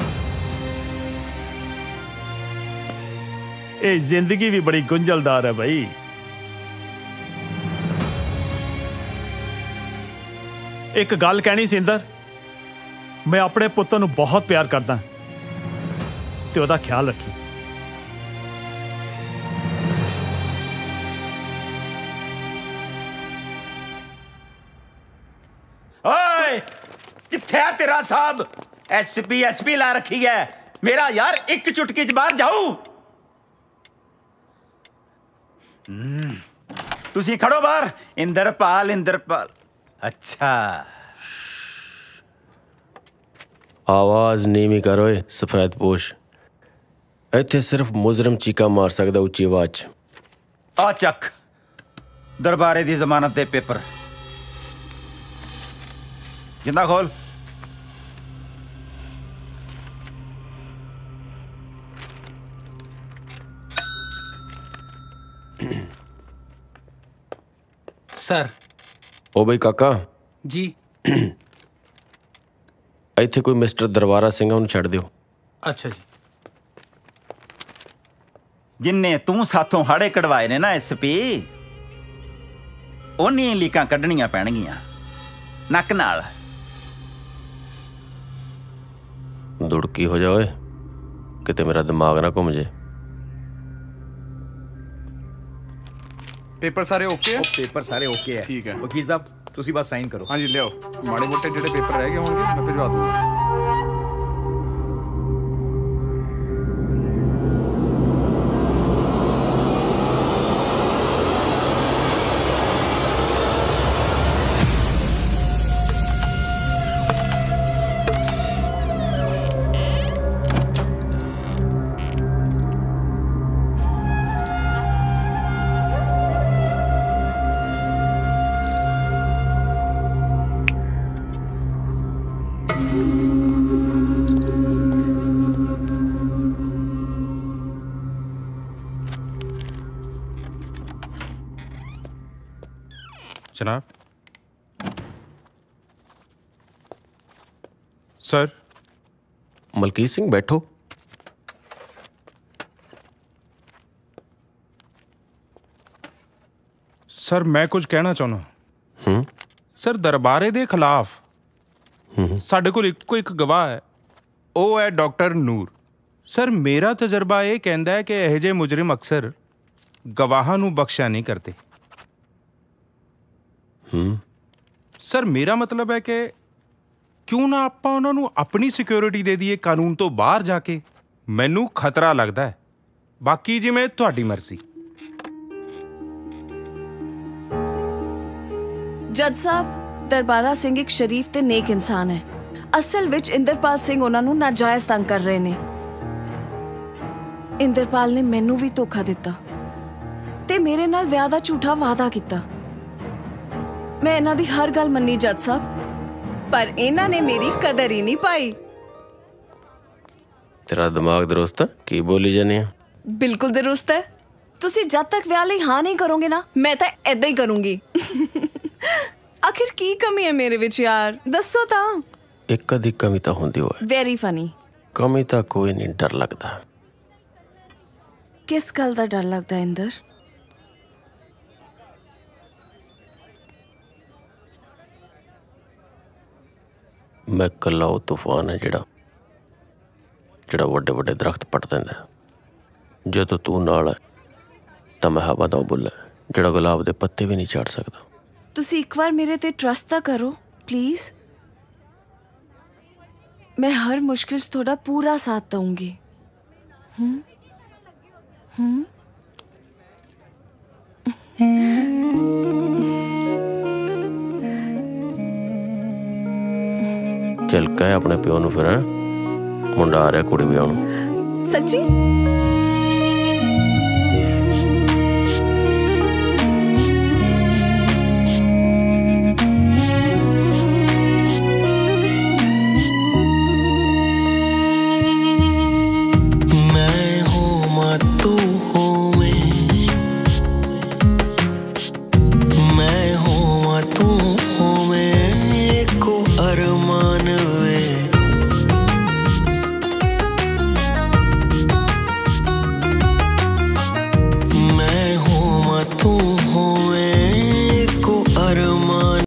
ਇਹ ਜ਼ਿੰਦਗੀ ਵੀ ਬੜੀ ਗੁੰਝਲਦਾਰ ਹੈ ਬਈ। ਇੱਕ ਗੱਲ ਕਹਿਣੀ ਸੀ ਇੰਦਰ, ਮੈਂ ਆਪਣੇ ਪੁੱਤ ਨੂੰ ਬਹੁਤ ਪਿਆਰ ਕਰਦਾ ਤੇ ਉਹਦਾ ਖਿਆਲ ਰੱਖੀ। ਓਏ ਕਿੱਥੇ ਆ ਤੇਰਾ ਸਾਹਿਬ? ਐਸਪੀ ਐਸਪੀ ਲਾ ਰੱਖੀ ਹੈ ਮੇਰਾ ਯਾਰ, ਇੱਕ ਚੁਟਕੀ 'ਚ ਬਾਹਰ ਜਾਊ। ਤੁਸੀਂ ਖੜੋ ਬਾਹਰ। ਇੰਦਰਪਾਲ, ਇੰਦਰਪਾਲ। ਅੱਛਾ, ਆਵਾਜ਼ ਨੀਵੀਂ ਕਰ ਓਏ ਸਫੈਦ ਪੋਸ਼। ਇੱਥੇ ਸਿਰਫ ਮੁਜਰਮ ਚੀਕਾ ਮਾਰ ਸਕਦਾ ਉੱਚੀ ਆਵਾਜ਼ 'ਚ। ਆ ਚੱਕ ਦਰਬਾਰੇ ਦੀ ਜ਼ਮਾਨਤ ਦੇ ਪੇਪਰ। ਜਿੰਦਾ ਖੋਲ। ਸਰ। ਓ ਬਈ ਕਾਕਾ ਜੀ। ਇੱਥੇ ਕੋਈ ਮਿਸਟਰ ਦਰਬਾਰਾ ਸਿੰਘ, ਉਹਨੂੰ ਛੱਡ ਦਿਓ। ਅੱਛਾ ਜੀ। ਜਿੰਨੇ ਤੂੰ ਸਾਥੋਂ ਹਾੜੇ ਕਢਵਾਏ ਨੇ ਨਾ ਐਸਪੀ, ਉਹਨੀਆਂ ਲੀਕਾਂ ਕੱਢਣੀਆਂ ਪੈਣਗੀਆਂ ਨੱਕ ਨਾਲ। ਦੁੜਕੀ ਹੋ ਜਾ ਓਏ, ਕਿਤੇ ਮੇਰਾ ਦਿਮਾਗ ਨਾ ਘੁੰਮ ਜੇ। ਪੇਪਰ ਸਾਰੇ ਓਕੇ ਹੈ? ਪੇਪਰ ਸਾਰੇ ਓਕੇ ਹੈ। ਠੀਕ ਹੈ ਵਕੀਲ ਸਾਹਿਬ, ਤੁਸੀਂ ਬਸ ਸਾਈਨ ਕਰੋ। ਹਾਂਜੀ ਲਿਆਓ, ਮਾੜੇ ਮੋਟੇ ਜਿਹੜੇ ਪੇਪਰ ਰਹਿ ਗਏ ਹੋਣਗੇ ਮੈਂ ਭਿਜਵਾ ਦੂੰਗਾ। जनाब। सर। मलकीत सिंह बैठो। सर मैं कुछ कहना चाहना। हम्म सर दरबारे दे खिलाफ साडे कोल इक्को एक गवाह है, ਉਹ ਹੈ ਡਾਕਟਰ ਨੂਰ। ਸਰ ਮੇਰਾ ਤਜਰਬਾ ਇਹ ਕਹਿੰਦਾ ਹੈ ਕਿ ਇਹੋ ਜਿਹੇ ਮੁਜਰਮ ਅਕਸਰ ਗਵਾਹਾਂ ਨੂੰ ਬਖਸ਼ਿਆ ਨਹੀਂ ਕਰਦੇ। ਹੂੰ ਸਰ ਮੇਰਾ ਮਤਲਬ ਹੈ ਕਿ ਕਿਉਂ ਨਾ ਆਪਾਂ ਉਹਨਾਂ ਨੂੰ ਆਪਣੀ ਸਿਕਿਉਰਿਟੀ ਦੇ ਦਈਏ ਕਾਨੂੰਨ ਤੋਂ ਬਾਹਰ ਜਾ ਕੇ। ਮੈਨੂੰ ਖਤਰਾ ਲੱਗਦਾ ਹੈ, ਬਾਕੀ ਜਿਵੇਂ ਤੁਹਾਡੀ ਮਰਜ਼ੀ। ਜੱਜ ਸਾਹਿਬ, ਦਰਬਾਰਾ ਸਿੰਘ ਇੱਕ ਸ਼ਰੀਫ ਤੇ ਨੇਕ ਇਨਸਾਨ ਹੈ। ਅਸਲ ਵਿੱਚ ਇੰਦਰਪਾਲ ਸਿੰਘ ਉਹਨਾਂ ਨੂੰ ਨਾਜਾਇਜ਼ ਤੰਗ ਕਰ ਰਹੇ ਨੇ। ਇੰਦਰਪਾਲ ਨੇ ਮੈਨੂੰ ਵੀ ਧੋਖਾ ਦਿੱਤਾ ਤੇ ਮੇਰੇ ਨਾਲ ਵਿਆਹ ਦਾ ਝੂਠਾ ਵਾਅਦਾ ਕੀਤਾ। ਮੈਂ ਇਹਨਾਂ ਦੀ ਹਰ ਗੱਲ ਮੰਨੀ ਜੱਜ ਸਾਹਿਬ, ਪਰ ਇਹਨਾਂ ਨੇ ਮੇਰੀ ਕਦਰ ਹੀ ਨਹੀਂ ਪਾਈ। ਤੇਰਾ ਦਿਮਾਗ ਦਰੁਸਤ ਹੈ? ਕੀ ਬੋਲੀ ਜਾਨੀ ਆ? ਬਿਲਕੁਲ ਦਰੁਸਤ ਹੈ। ਤੁਸੀਂ ਜਦ ਤੱਕ ਵਿਆਹ ਲਈ ਹਾਂ ਨਹੀਂ ਕਰੋਗੇ ਨਾ, ਮੈਂ ਤਾਂ ਏਦਾਂ ਹੀ ਕਰੂੰਗੀ। ਆਖਿਰ ਕੀ ਕਮੀ ਹੈ ਮੇਰੇ ਵਿੱਚ ਯਾਰ, ਦੱਸੋ ਤਾਂ। ਇੱਕ ਅੱਧੀ ਕਮੀ ਤਾਂ ਹੁੰਦੀ ਹੋਏ। Very funny. ਕਮੀ ਤਾਂ ਕੋਈ ਨਹੀਂ, ਡਰ ਲੱਗਦਾ। ਕਿਸ ਗੱਲ ਦਾ ਡਰ ਲੱਗਦਾ ਇੰਦਰ? ਮੈਂ ਇਕੱਲਾ ਉਹ ਤੂਫਾਨ ਹੈ ਜਿਹੜਾ ਜਿਹੜਾ ਵੱਡੇ ਵੱਡੇ ਦਰਖਤ ਪੱਟ ਦਿੰਦਾ। ਜਦੋਂ ਤੂੰ ਨਾਲ ਹੈ ਤਾਂ ਮੈਂ ਹਵਾ ਦਾ ਬੁੱਲ ਹੈ ਜਿਹੜਾ ਗੁਲਾਬ ਦੇ ਪੱਤੇ ਵੀ ਨਹੀਂ ਝਾੜ ਸਕਦਾ। ਤੁਸੀਂ ਇੱਕ ਵਾਰ ਮੇਰੇ ਤੇ ਟਰਸਟ ਤਾਂ ਕਰੋ ਪਲੀਜ਼। ਮੈਂ ਹਰ ਮੁਸ਼ਕਿਲ 'ਚ ਤੁਹਾਡਾ ਪੂਰਾ ਸਾਥ ਦਊਂਗੀ। ਹੂੰ ਹੂੰ ਚੱਲ ਕਹਿ ਆਪਣੇ ਪਿਓ ਨੂੰ ਫਿਰ, ਮੁੰਡਾ ਆ ਰਿਹਾ ਕੁੜੀ ਵਿਆਹੁਣ। ਸੱਚੀ? मैं होमा तू होवे, मैं होमा तू होवे, एको अरमान वे। मैं होमा तू